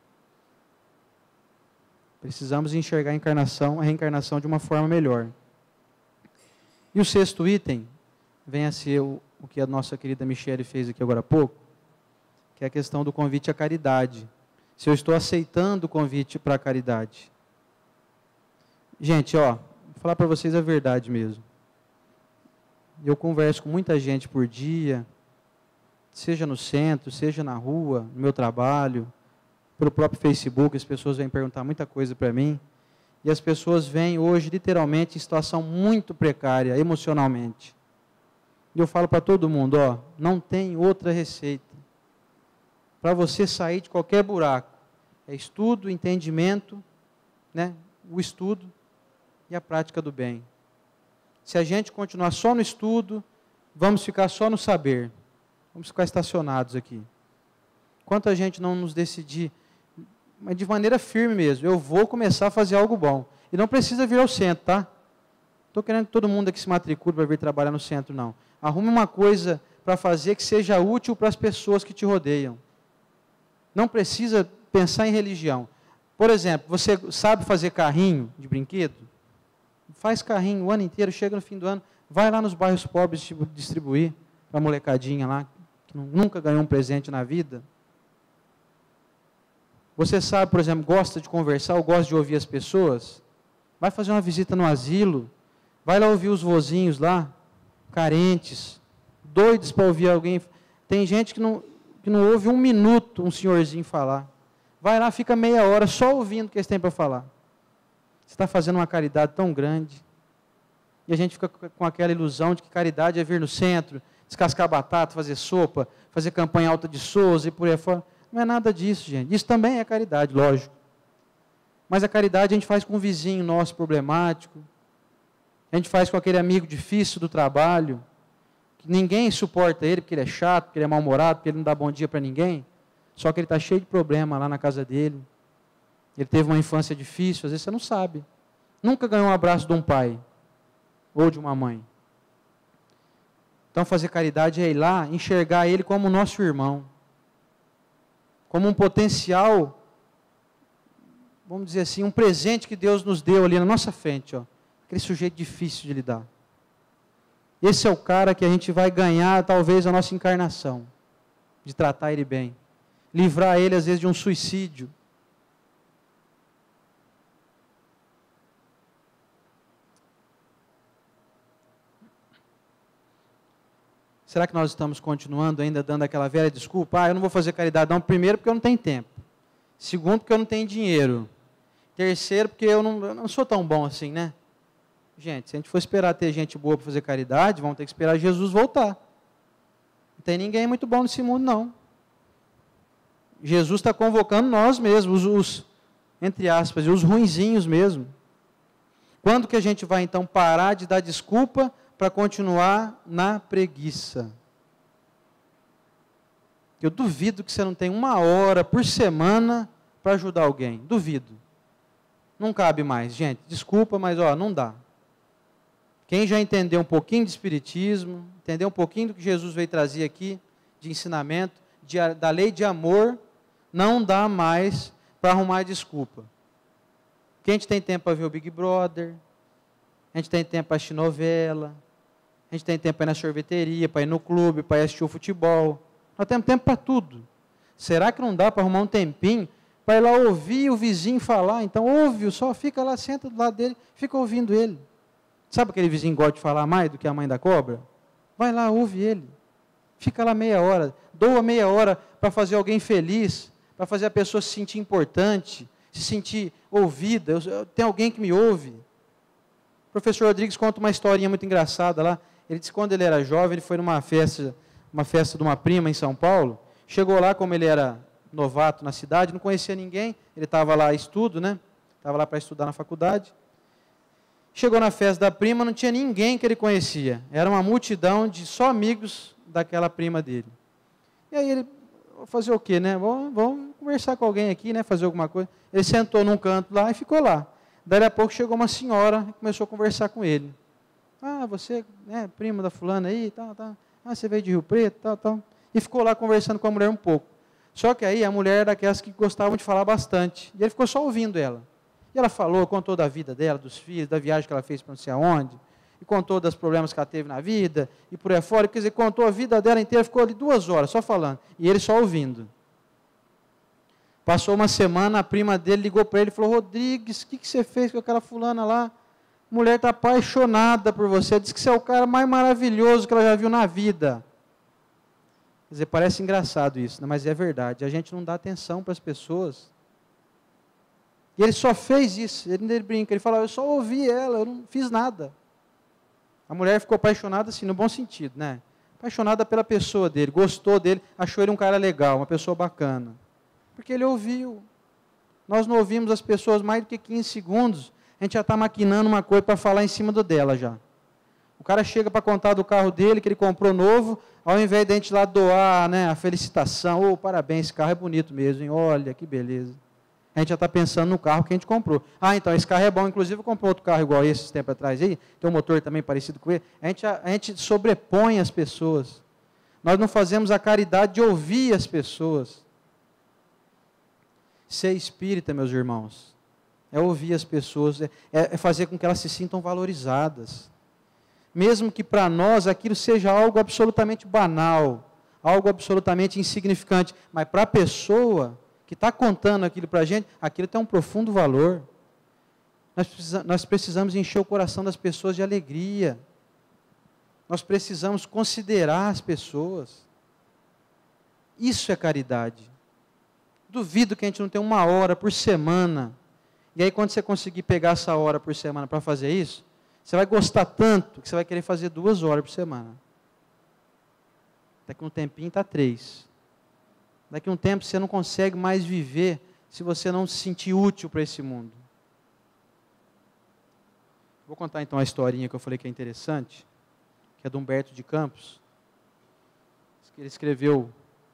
Precisamos enxergar a encarnação, a reencarnação de uma forma melhor. E o sexto item vem a ser o, o que a nossa querida Michele fez aqui agora há pouco, que é a questão do convite à caridade. Se eu estou aceitando o convite para a caridade. Gente, ó, vou falar para vocês a verdade mesmo. Eu converso com muita gente por dia, seja no centro, seja na rua, no meu trabalho, pelo próprio Facebook, as pessoas vêm perguntar muita coisa para mim. E as pessoas vêm hoje, literalmente, em situação muito precária, emocionalmente. E eu falo para todo mundo, ó, não tem outra receita. Para você sair de qualquer buraco, é estudo, entendimento, né, o estudo e a prática do bem. Se a gente continuar só no estudo, vamos ficar só no saber. Vamos ficar estacionados aqui. Enquanto a gente não nos decidir mas de maneira firme mesmo, eu vou começar a fazer algo bom. E não precisa vir ao centro, tá? Estou querendo que todo mundo aqui se matricule para vir trabalhar no centro, não. Arrume uma coisa para fazer que seja útil para as pessoas que te rodeiam. Não precisa pensar em religião. Por exemplo, você sabe fazer carrinho de brinquedo? Faz carrinho o ano inteiro, chega no fim do ano, vai lá nos bairros pobres distribuir para a molecadinha lá, que nunca ganhou um presente na vida. Você sabe, por exemplo, gosta de conversar ou gosta de ouvir as pessoas? Vai fazer uma visita no asilo, vai lá ouvir os vozinhos lá, carentes, doidos para ouvir alguém. Tem gente que não, que não ouve um minuto um senhorzinho falar. Vai lá, fica meia hora só ouvindo o que eles têm para falar. Você está fazendo uma caridade tão grande. E a gente fica com aquela ilusão de que caridade é vir no centro, descascar batata, fazer sopa, fazer campanha alta de Souza e por aí fora. Não é nada disso, gente. Isso também é caridade, lógico. Mas a caridade a gente faz com um vizinho nosso problemático. A gente faz com aquele amigo difícil do trabalho, que ninguém suporta ele, porque ele é chato, porque ele é mal-humorado, porque ele não dá bom dia para ninguém. Só que ele está cheio de problema lá na casa dele. Ele teve uma infância difícil, às vezes você não sabe. Nunca ganhou um abraço de um pai ou de uma mãe. Então fazer caridade é ir lá, enxergar ele como nosso irmão. Como um potencial, vamos dizer assim, um presente que Deus nos deu ali na nossa frente, ó. Aquele sujeito difícil de lidar. Esse é o cara que a gente vai ganhar, talvez, a nossa encarnação, de tratar ele bem. Livrar ele, às vezes, de um suicídio. Será que nós estamos continuando ainda dando aquela velha desculpa? Ah, eu não vou fazer caridade não. Primeiro, porque eu não tenho tempo. Segundo, porque eu não tenho dinheiro. Terceiro, porque eu não, eu não sou tão bom assim, né? Gente, se a gente for esperar ter gente boa para fazer caridade, vamos ter que esperar Jesus voltar. Não tem ninguém muito bom nesse mundo, não. Jesus está convocando nós mesmos, os, os, entre aspas, os ruinzinhos mesmo. Quando que a gente vai, então, parar de dar desculpa para continuar na preguiça? Eu duvido que você não tenha uma hora por semana para ajudar alguém. Duvido. Não cabe mais, gente. Desculpa, mas ó, não dá. Quem já entendeu um pouquinho de espiritismo, entendeu um pouquinho do que Jesus veio trazer aqui, de ensinamento, de, da lei de amor, não dá mais para arrumar desculpa. Porque a gente tem tempo para ver o Big Brother, a gente tem tempo para assistir novela, a gente tem tempo para ir na sorveteria, para ir no clube, para ir assistir o futebol. Nós temos tempo para tudo. Será que não dá para arrumar um tempinho para ir lá ouvir o vizinho falar? Então ouve-o, só fica lá, senta do lado dele, fica ouvindo ele. Sabe aquele vizinho que gosta de falar mais do que a mãe da cobra? Vai lá, ouve ele. Fica lá meia hora, doa meia hora para fazer alguém feliz, para fazer a pessoa se sentir importante, se sentir ouvida. Eu, eu, tem alguém que me ouve. O professor Rodrigues conta uma historinha muito engraçada lá. Ele disse que quando ele era jovem, ele foi numa festa, uma festa de uma prima em São Paulo. Chegou lá, como ele era novato na cidade, não conhecia ninguém. Ele estava lá a estudo, né? Estava lá para estudar na faculdade. Chegou na festa da prima, não tinha ninguém que ele conhecia. Era uma multidão de só amigos daquela prima dele. E aí ele, vou fazer o quê, né? Vamos, vamos conversar com alguém aqui, né? Fazer alguma coisa. Ele sentou num canto lá e ficou lá. Daí a pouco chegou uma senhora e começou a conversar com ele. Ah, você é né, primo da fulana aí, tal, tal. Ah, você veio de Rio Preto, tal, tal. E ficou lá conversando com a mulher um pouco. Só que aí a mulher era daquelas que gostavam de falar bastante. E ele ficou só ouvindo ela. E ela falou, contou da vida dela, dos filhos, da viagem que ela fez para não sei aonde, e contou dos problemas que ela teve na vida, e por aí fora, quer dizer, contou a vida dela inteira, ficou ali duas horas só falando, e ele só ouvindo. Passou uma semana, a prima dele ligou para ele e falou, Rodrigues, o que, que você fez com aquela fulana lá? A mulher está apaixonada por você, diz que você é o cara mais maravilhoso que ela já viu na vida. Quer dizer, parece engraçado isso, né? Mas é verdade, a gente não dá atenção para as pessoas. E ele só fez isso, ele, ele brinca, ele fala, eu só ouvi ela, eu não fiz nada. A mulher ficou apaixonada assim, no bom sentido, né? Apaixonada pela pessoa dele, gostou dele, achou ele um cara legal, uma pessoa bacana. Porque ele ouviu. Nós não ouvimos as pessoas mais do que quinze segundos, a gente já está maquinando uma coisa para falar em cima do dela já. O cara chega para contar do carro dele, que ele comprou novo, ao invés de a gente lá doar, né, a felicitação, ô, oh, parabéns, esse carro é bonito mesmo, hein? Olha, que beleza. a gente já está pensando no carro que a gente comprou. Ah, então esse carro é bom, inclusive eu comprei outro carro igual esse tempo atrás aí, tem um motor também parecido com ele. A gente, a, a gente sobrepõe as pessoas. Nós não fazemos a caridade de ouvir as pessoas. Ser espírita, meus irmãos, é ouvir as pessoas, é, é fazer com que elas se sintam valorizadas. Mesmo que para nós aquilo seja algo absolutamente banal, algo absolutamente insignificante, mas para a pessoa que está contando aquilo para a gente, aquilo tem um profundo valor. Nós precisamos, nós precisamos encher o coração das pessoas de alegria. Nós precisamos considerar as pessoas. Isso é caridade. Duvido que a gente não tenha uma hora por semana. E aí quando você conseguir pegar essa hora por semana para fazer isso, você vai gostar tanto que você vai querer fazer duas horas por semana. Daqui a um tempinho está três. Daqui a um tempo você não consegue mais viver se você não se sentir útil para esse mundo. Vou contar então a historinha que eu falei que é interessante, que é do Humberto de Campos. Ele escreveu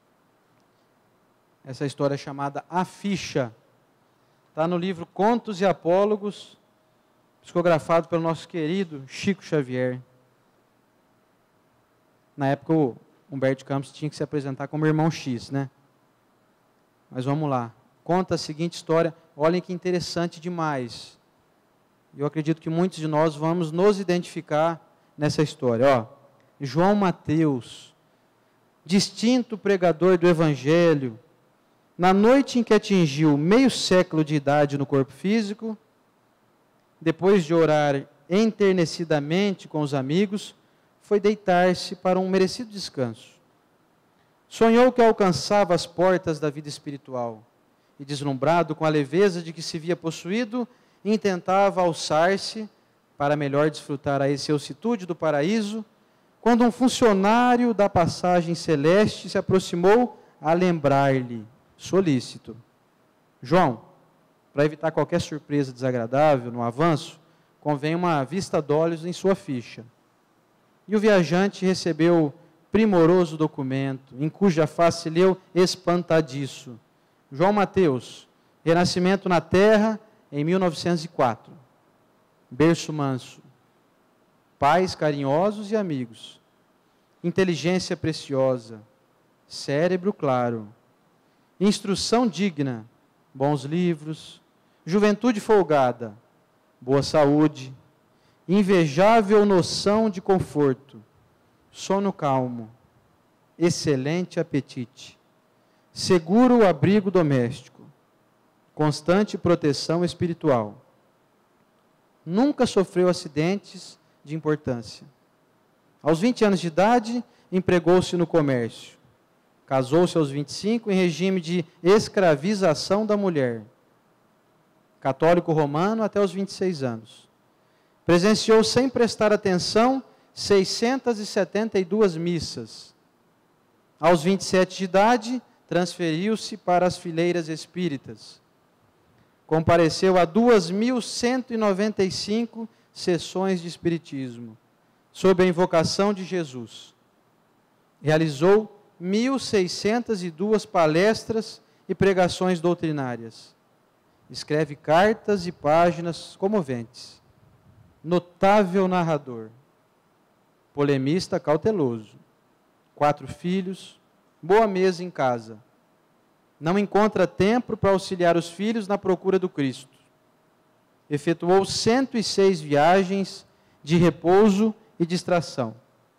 essa história chamada A Ficha. Está no livro Contos e Apólogos, psicografado pelo nosso querido Chico Xavier. Na época o Humberto de Campos tinha que se apresentar como irmão X, né? Mas vamos lá. Conta a seguinte história. Olhem que interessante demais. Eu acredito que muitos de nós vamos nos identificar nessa história. Ó, João Mateus, distinto pregador do Evangelho, na noite em que atingiu meio século de idade no corpo físico, depois de orar enternecidamente com os amigos, foi deitar-se para um merecido descanso. Sonhou que alcançava as portas da vida espiritual e, deslumbrado com a leveza de que se via possuído, intentava alçar-se para melhor desfrutar a excelsitude do paraíso, quando um funcionário da passagem celeste se aproximou a lembrar-lhe, solícito: João, para evitar qualquer surpresa desagradável no avanço, convém uma vista d'olhos em sua ficha. E o viajante recebeu primoroso documento, em cuja face leu espantadiço: João Mateus, renascimento na Terra em mil novecentos e quatro. Berço manso, pais carinhosos e amigos, inteligência preciosa, cérebro claro, instrução digna, bons livros, juventude folgada, boa saúde, invejável noção de conforto, sono calmo, excelente apetite, seguro abrigo doméstico, constante proteção espiritual. Nunca sofreu acidentes de importância. Aos vinte anos de idade, empregou-se no comércio. Casou-se aos vinte e cinco em regime de escravização da mulher. Católico romano até os vinte e seis anos. Presenciou sem prestar atenção seiscentas e setenta e duas missas. Aos vinte e sete de idade, transferiu-se para as fileiras espíritas. Compareceu a duas mil cento e noventa e cinco sessões de espiritismo, sob a invocação de Jesus. Realizou mil seiscentas e duas palestras e pregações doutrinárias. Escreve cartas e páginas comoventes. Notável narrador. Polemista cauteloso. Quatro filhos, boa mesa em casa. Não encontra tempo para auxiliar os filhos na procura do Cristo. Efetuou cento e seis viagens de repouso e distração.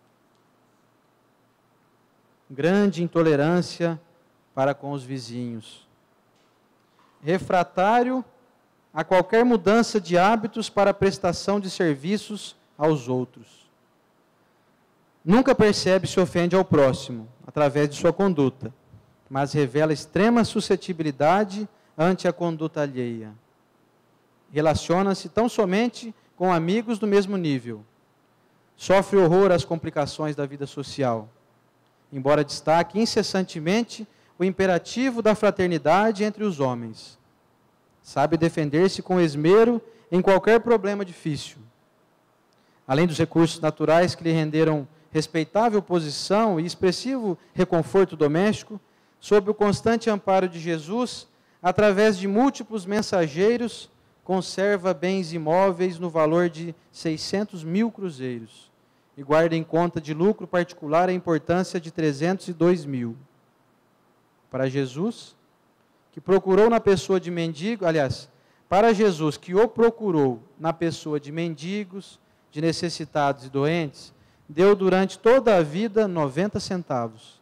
Grande intolerância para com os vizinhos. Refratário a qualquer mudança de hábitos para a prestação de serviços aos outros. Nunca percebe se ofende ao próximo, através de sua conduta, mas revela extrema suscetibilidade ante a conduta alheia. Relaciona-se tão somente com amigos do mesmo nível. Sofre horror às complicações da vida social, embora destaque incessantemente o imperativo da fraternidade entre os homens. Sabe defender-se com esmero em qualquer problema difícil. Além dos recursos naturais que lhe renderam respeitável posição e expressivo reconforto doméstico, sob o constante amparo de Jesus, através de múltiplos mensageiros, conserva bens imóveis no valor de seiscentos mil cruzeiros e guarda em conta de lucro particular a importância de trezentos e dois mil. Para Jesus, que procurou na pessoa de mendigo, aliás, para Jesus, que o procurou na pessoa de mendigos, de necessitados e doentes, deu durante toda a vida noventa centavos.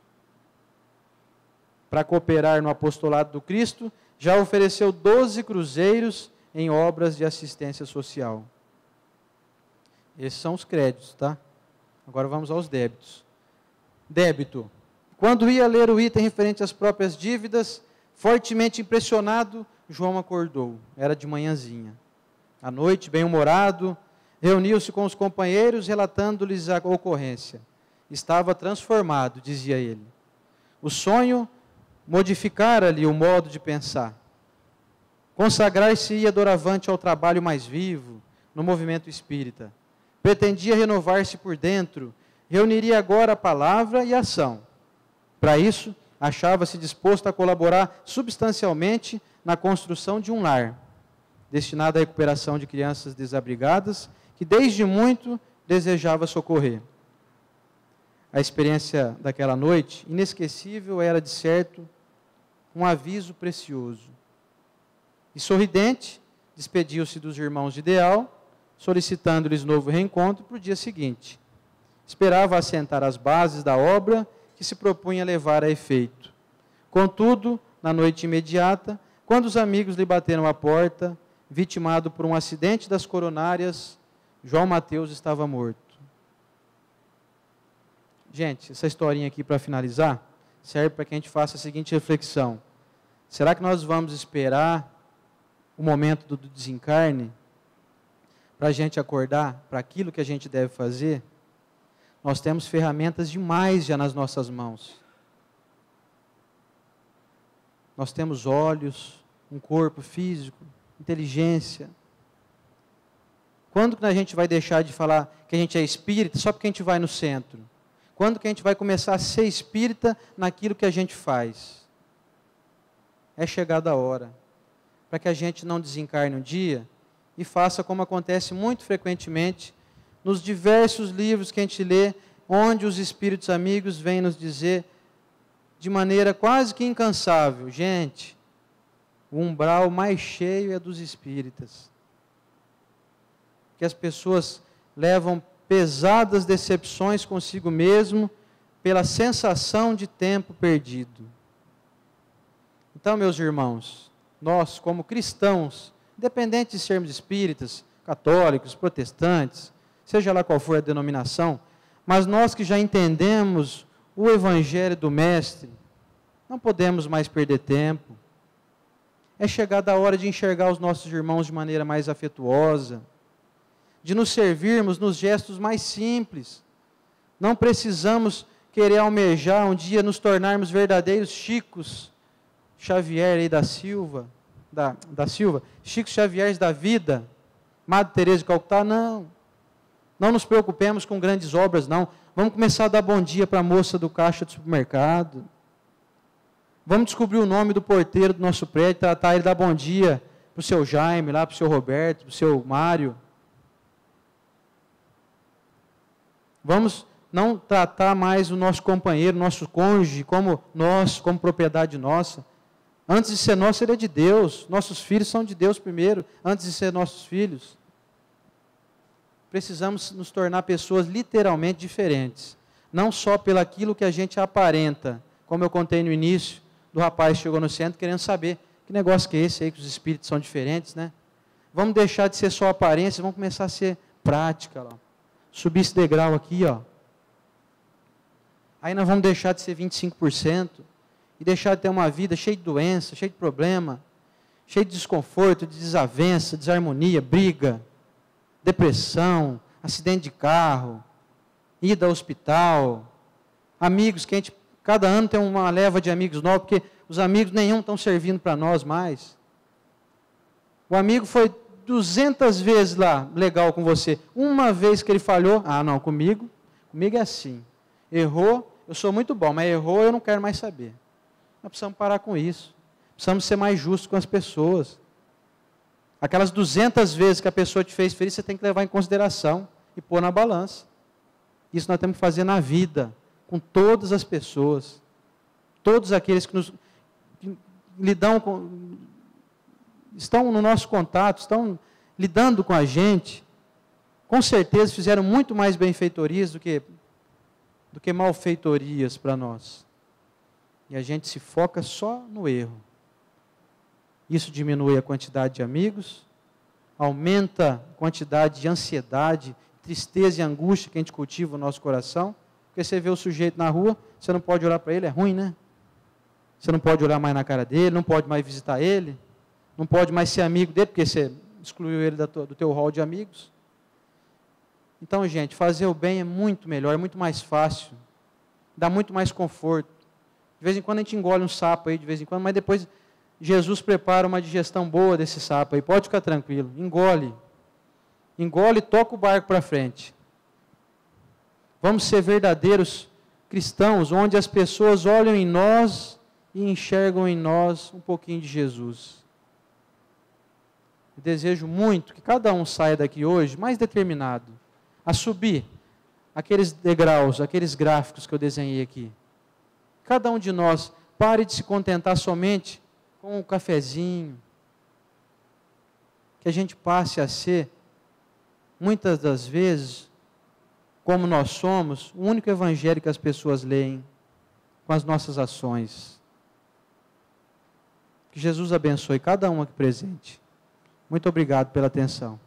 Para cooperar no apostolado do Cristo, já ofereceu doze cruzeiros em obras de assistência social. Esses são os créditos, tá? Agora vamos aos débitos. Débito. Quando ia ler o item referente às próprias dívidas, fortemente impressionado, João acordou. Era de manhãzinha. À noite, bem-humorado, reuniu-se com os companheiros, relatando-lhes a ocorrência. Estava transformado, dizia ele. O sonho modificara-lhe o modo de pensar. Consagrar-se-ia doravante ao trabalho mais vivo, no movimento espírita. Pretendia renovar-se por dentro, reuniria agora a palavra e a ação. Para isso, achava-se disposto a colaborar substancialmente na construção de um lar, destinado à recuperação de crianças desabrigadas, que desde muito desejava socorrer. A experiência daquela noite, inesquecível, era de certo um aviso precioso. E sorridente, despediu-se dos irmãos de Ideal, solicitando-lhes novo reencontro para o dia seguinte. Esperava assentar as bases da obra que se propunha levar a efeito. Contudo, na noite imediata, quando os amigos lhe bateram à porta, vitimado por um acidente das coronárias, João Mateus estava morto. Gente, essa historinha aqui, para finalizar, serve para que a gente faça a seguinte reflexão. Será que nós vamos esperar o momento do desencarne para a gente acordar para aquilo que a gente deve fazer? Nós temos ferramentas demais já nas nossas mãos. Nós temos olhos, um corpo físico, inteligência. Quando que a gente vai deixar de falar que a gente é espírita só porque a gente vai no centro? Quando que a gente vai começar a ser espírita naquilo que a gente faz? É chegada a hora. Para que a gente não desencarne um dia e faça como acontece muito frequentemente nos diversos livros que a gente lê, onde os espíritos amigos vêm nos dizer de maneira quase que incansável: gente, o umbral mais cheio é dos espíritas. Que as pessoas levam pesadas decepções consigo mesmo pela sensação de tempo perdido. Então, meus irmãos, nós, como cristãos, independente de sermos espíritas, católicos, protestantes, seja lá qual for a denominação, mas nós que já entendemos o Evangelho do Mestre, não podemos mais perder tempo. É chegada a hora de enxergar os nossos irmãos de maneira mais afetuosa, de nos servirmos nos gestos mais simples. Não precisamos querer almejar um dia nos tornarmos verdadeiros Chicos Xavier aí da Silva, da, da Silva, Chico Xavier da vida, Madre Teresa de Calcutá, não. Não nos preocupemos com grandes obras, não. Vamos começar a dar bom dia para a moça do caixa do supermercado. Vamos descobrir o nome do porteiro do nosso prédio, tratar ele, dar bom dia para o seu Jaime, lá para o seu Roberto, para o seu Mário. Vamos não tratar mais o nosso companheiro, nosso cônjuge, como nós, como propriedade nossa. Antes de ser nosso, ele é de Deus. Nossos filhos são de Deus primeiro, antes de ser nossos filhos. Precisamos nos tornar pessoas literalmente diferentes. Não só pelo aquilo que a gente aparenta. Como eu contei no início, do rapaz que chegou no centro querendo saber que negócio que é esse aí, que os espíritos são diferentes, né? Vamos deixar de ser só aparência, vamos começar a ser prática, lá. Subir esse degrau aqui, ó. Aí nós vamos deixar de ser vinte e cinco por cento. E deixar de ter uma vida cheia de doença, cheia de problema, cheia de desconforto, de desavença, desarmonia, briga, depressão, acidente de carro, ida ao hospital, amigos que a gente, cada ano tem uma leva de amigos novos, porque os amigos nenhum estão servindo para nós mais. O amigo foi duzentas vezes lá, legal com você, uma vez que ele falhou, ah não, comigo, comigo é assim, errou, eu sou muito bom, mas errou, eu não quero mais saber. Nós precisamos parar com isso. Precisamos ser mais justos com as pessoas. Aquelas duzentas vezes que a pessoa te fez feliz, você tem que levar em consideração e pôr na balança. Isso nós temos que fazer na vida, com todas as pessoas. Todos aqueles que nos que lidam com, estão no nosso contato, estão lidando com a gente, com certeza fizeram muito mais benfeitorias do que, do que malfeitorias para nós. E a gente se foca só no erro. Isso diminui a quantidade de amigos, aumenta a quantidade de ansiedade, tristeza e angústia que a gente cultiva no nosso coração. Porque você vê o sujeito na rua, você não pode olhar para ele, é ruim, né? Você não pode olhar mais na cara dele, não pode mais visitar ele, não pode mais ser amigo dele, porque você excluiu ele do teu hall de amigos. Então, gente, fazer o bem é muito melhor, é muito mais fácil, dá muito mais conforto. De vez em quando a gente engole um sapo aí, de vez em quando, mas depois Jesus prepara uma digestão boa desse sapo aí, pode ficar tranquilo, engole. Engole e toca o barco para frente. Vamos ser verdadeiros cristãos, onde as pessoas olham em nós e enxergam em nós um pouquinho de Jesus. Eu desejo muito que cada um saia daqui hoje mais determinado a subir aqueles degraus, aqueles gráficos que eu desenhei aqui. Cada um de nós pare de se contentar somente com um cafezinho. Que a gente passe a ser, muitas das vezes, como nós somos, o único evangelho que as pessoas leem com as nossas ações. Que Jesus abençoe cada um aqui presente. Muito obrigado pela atenção.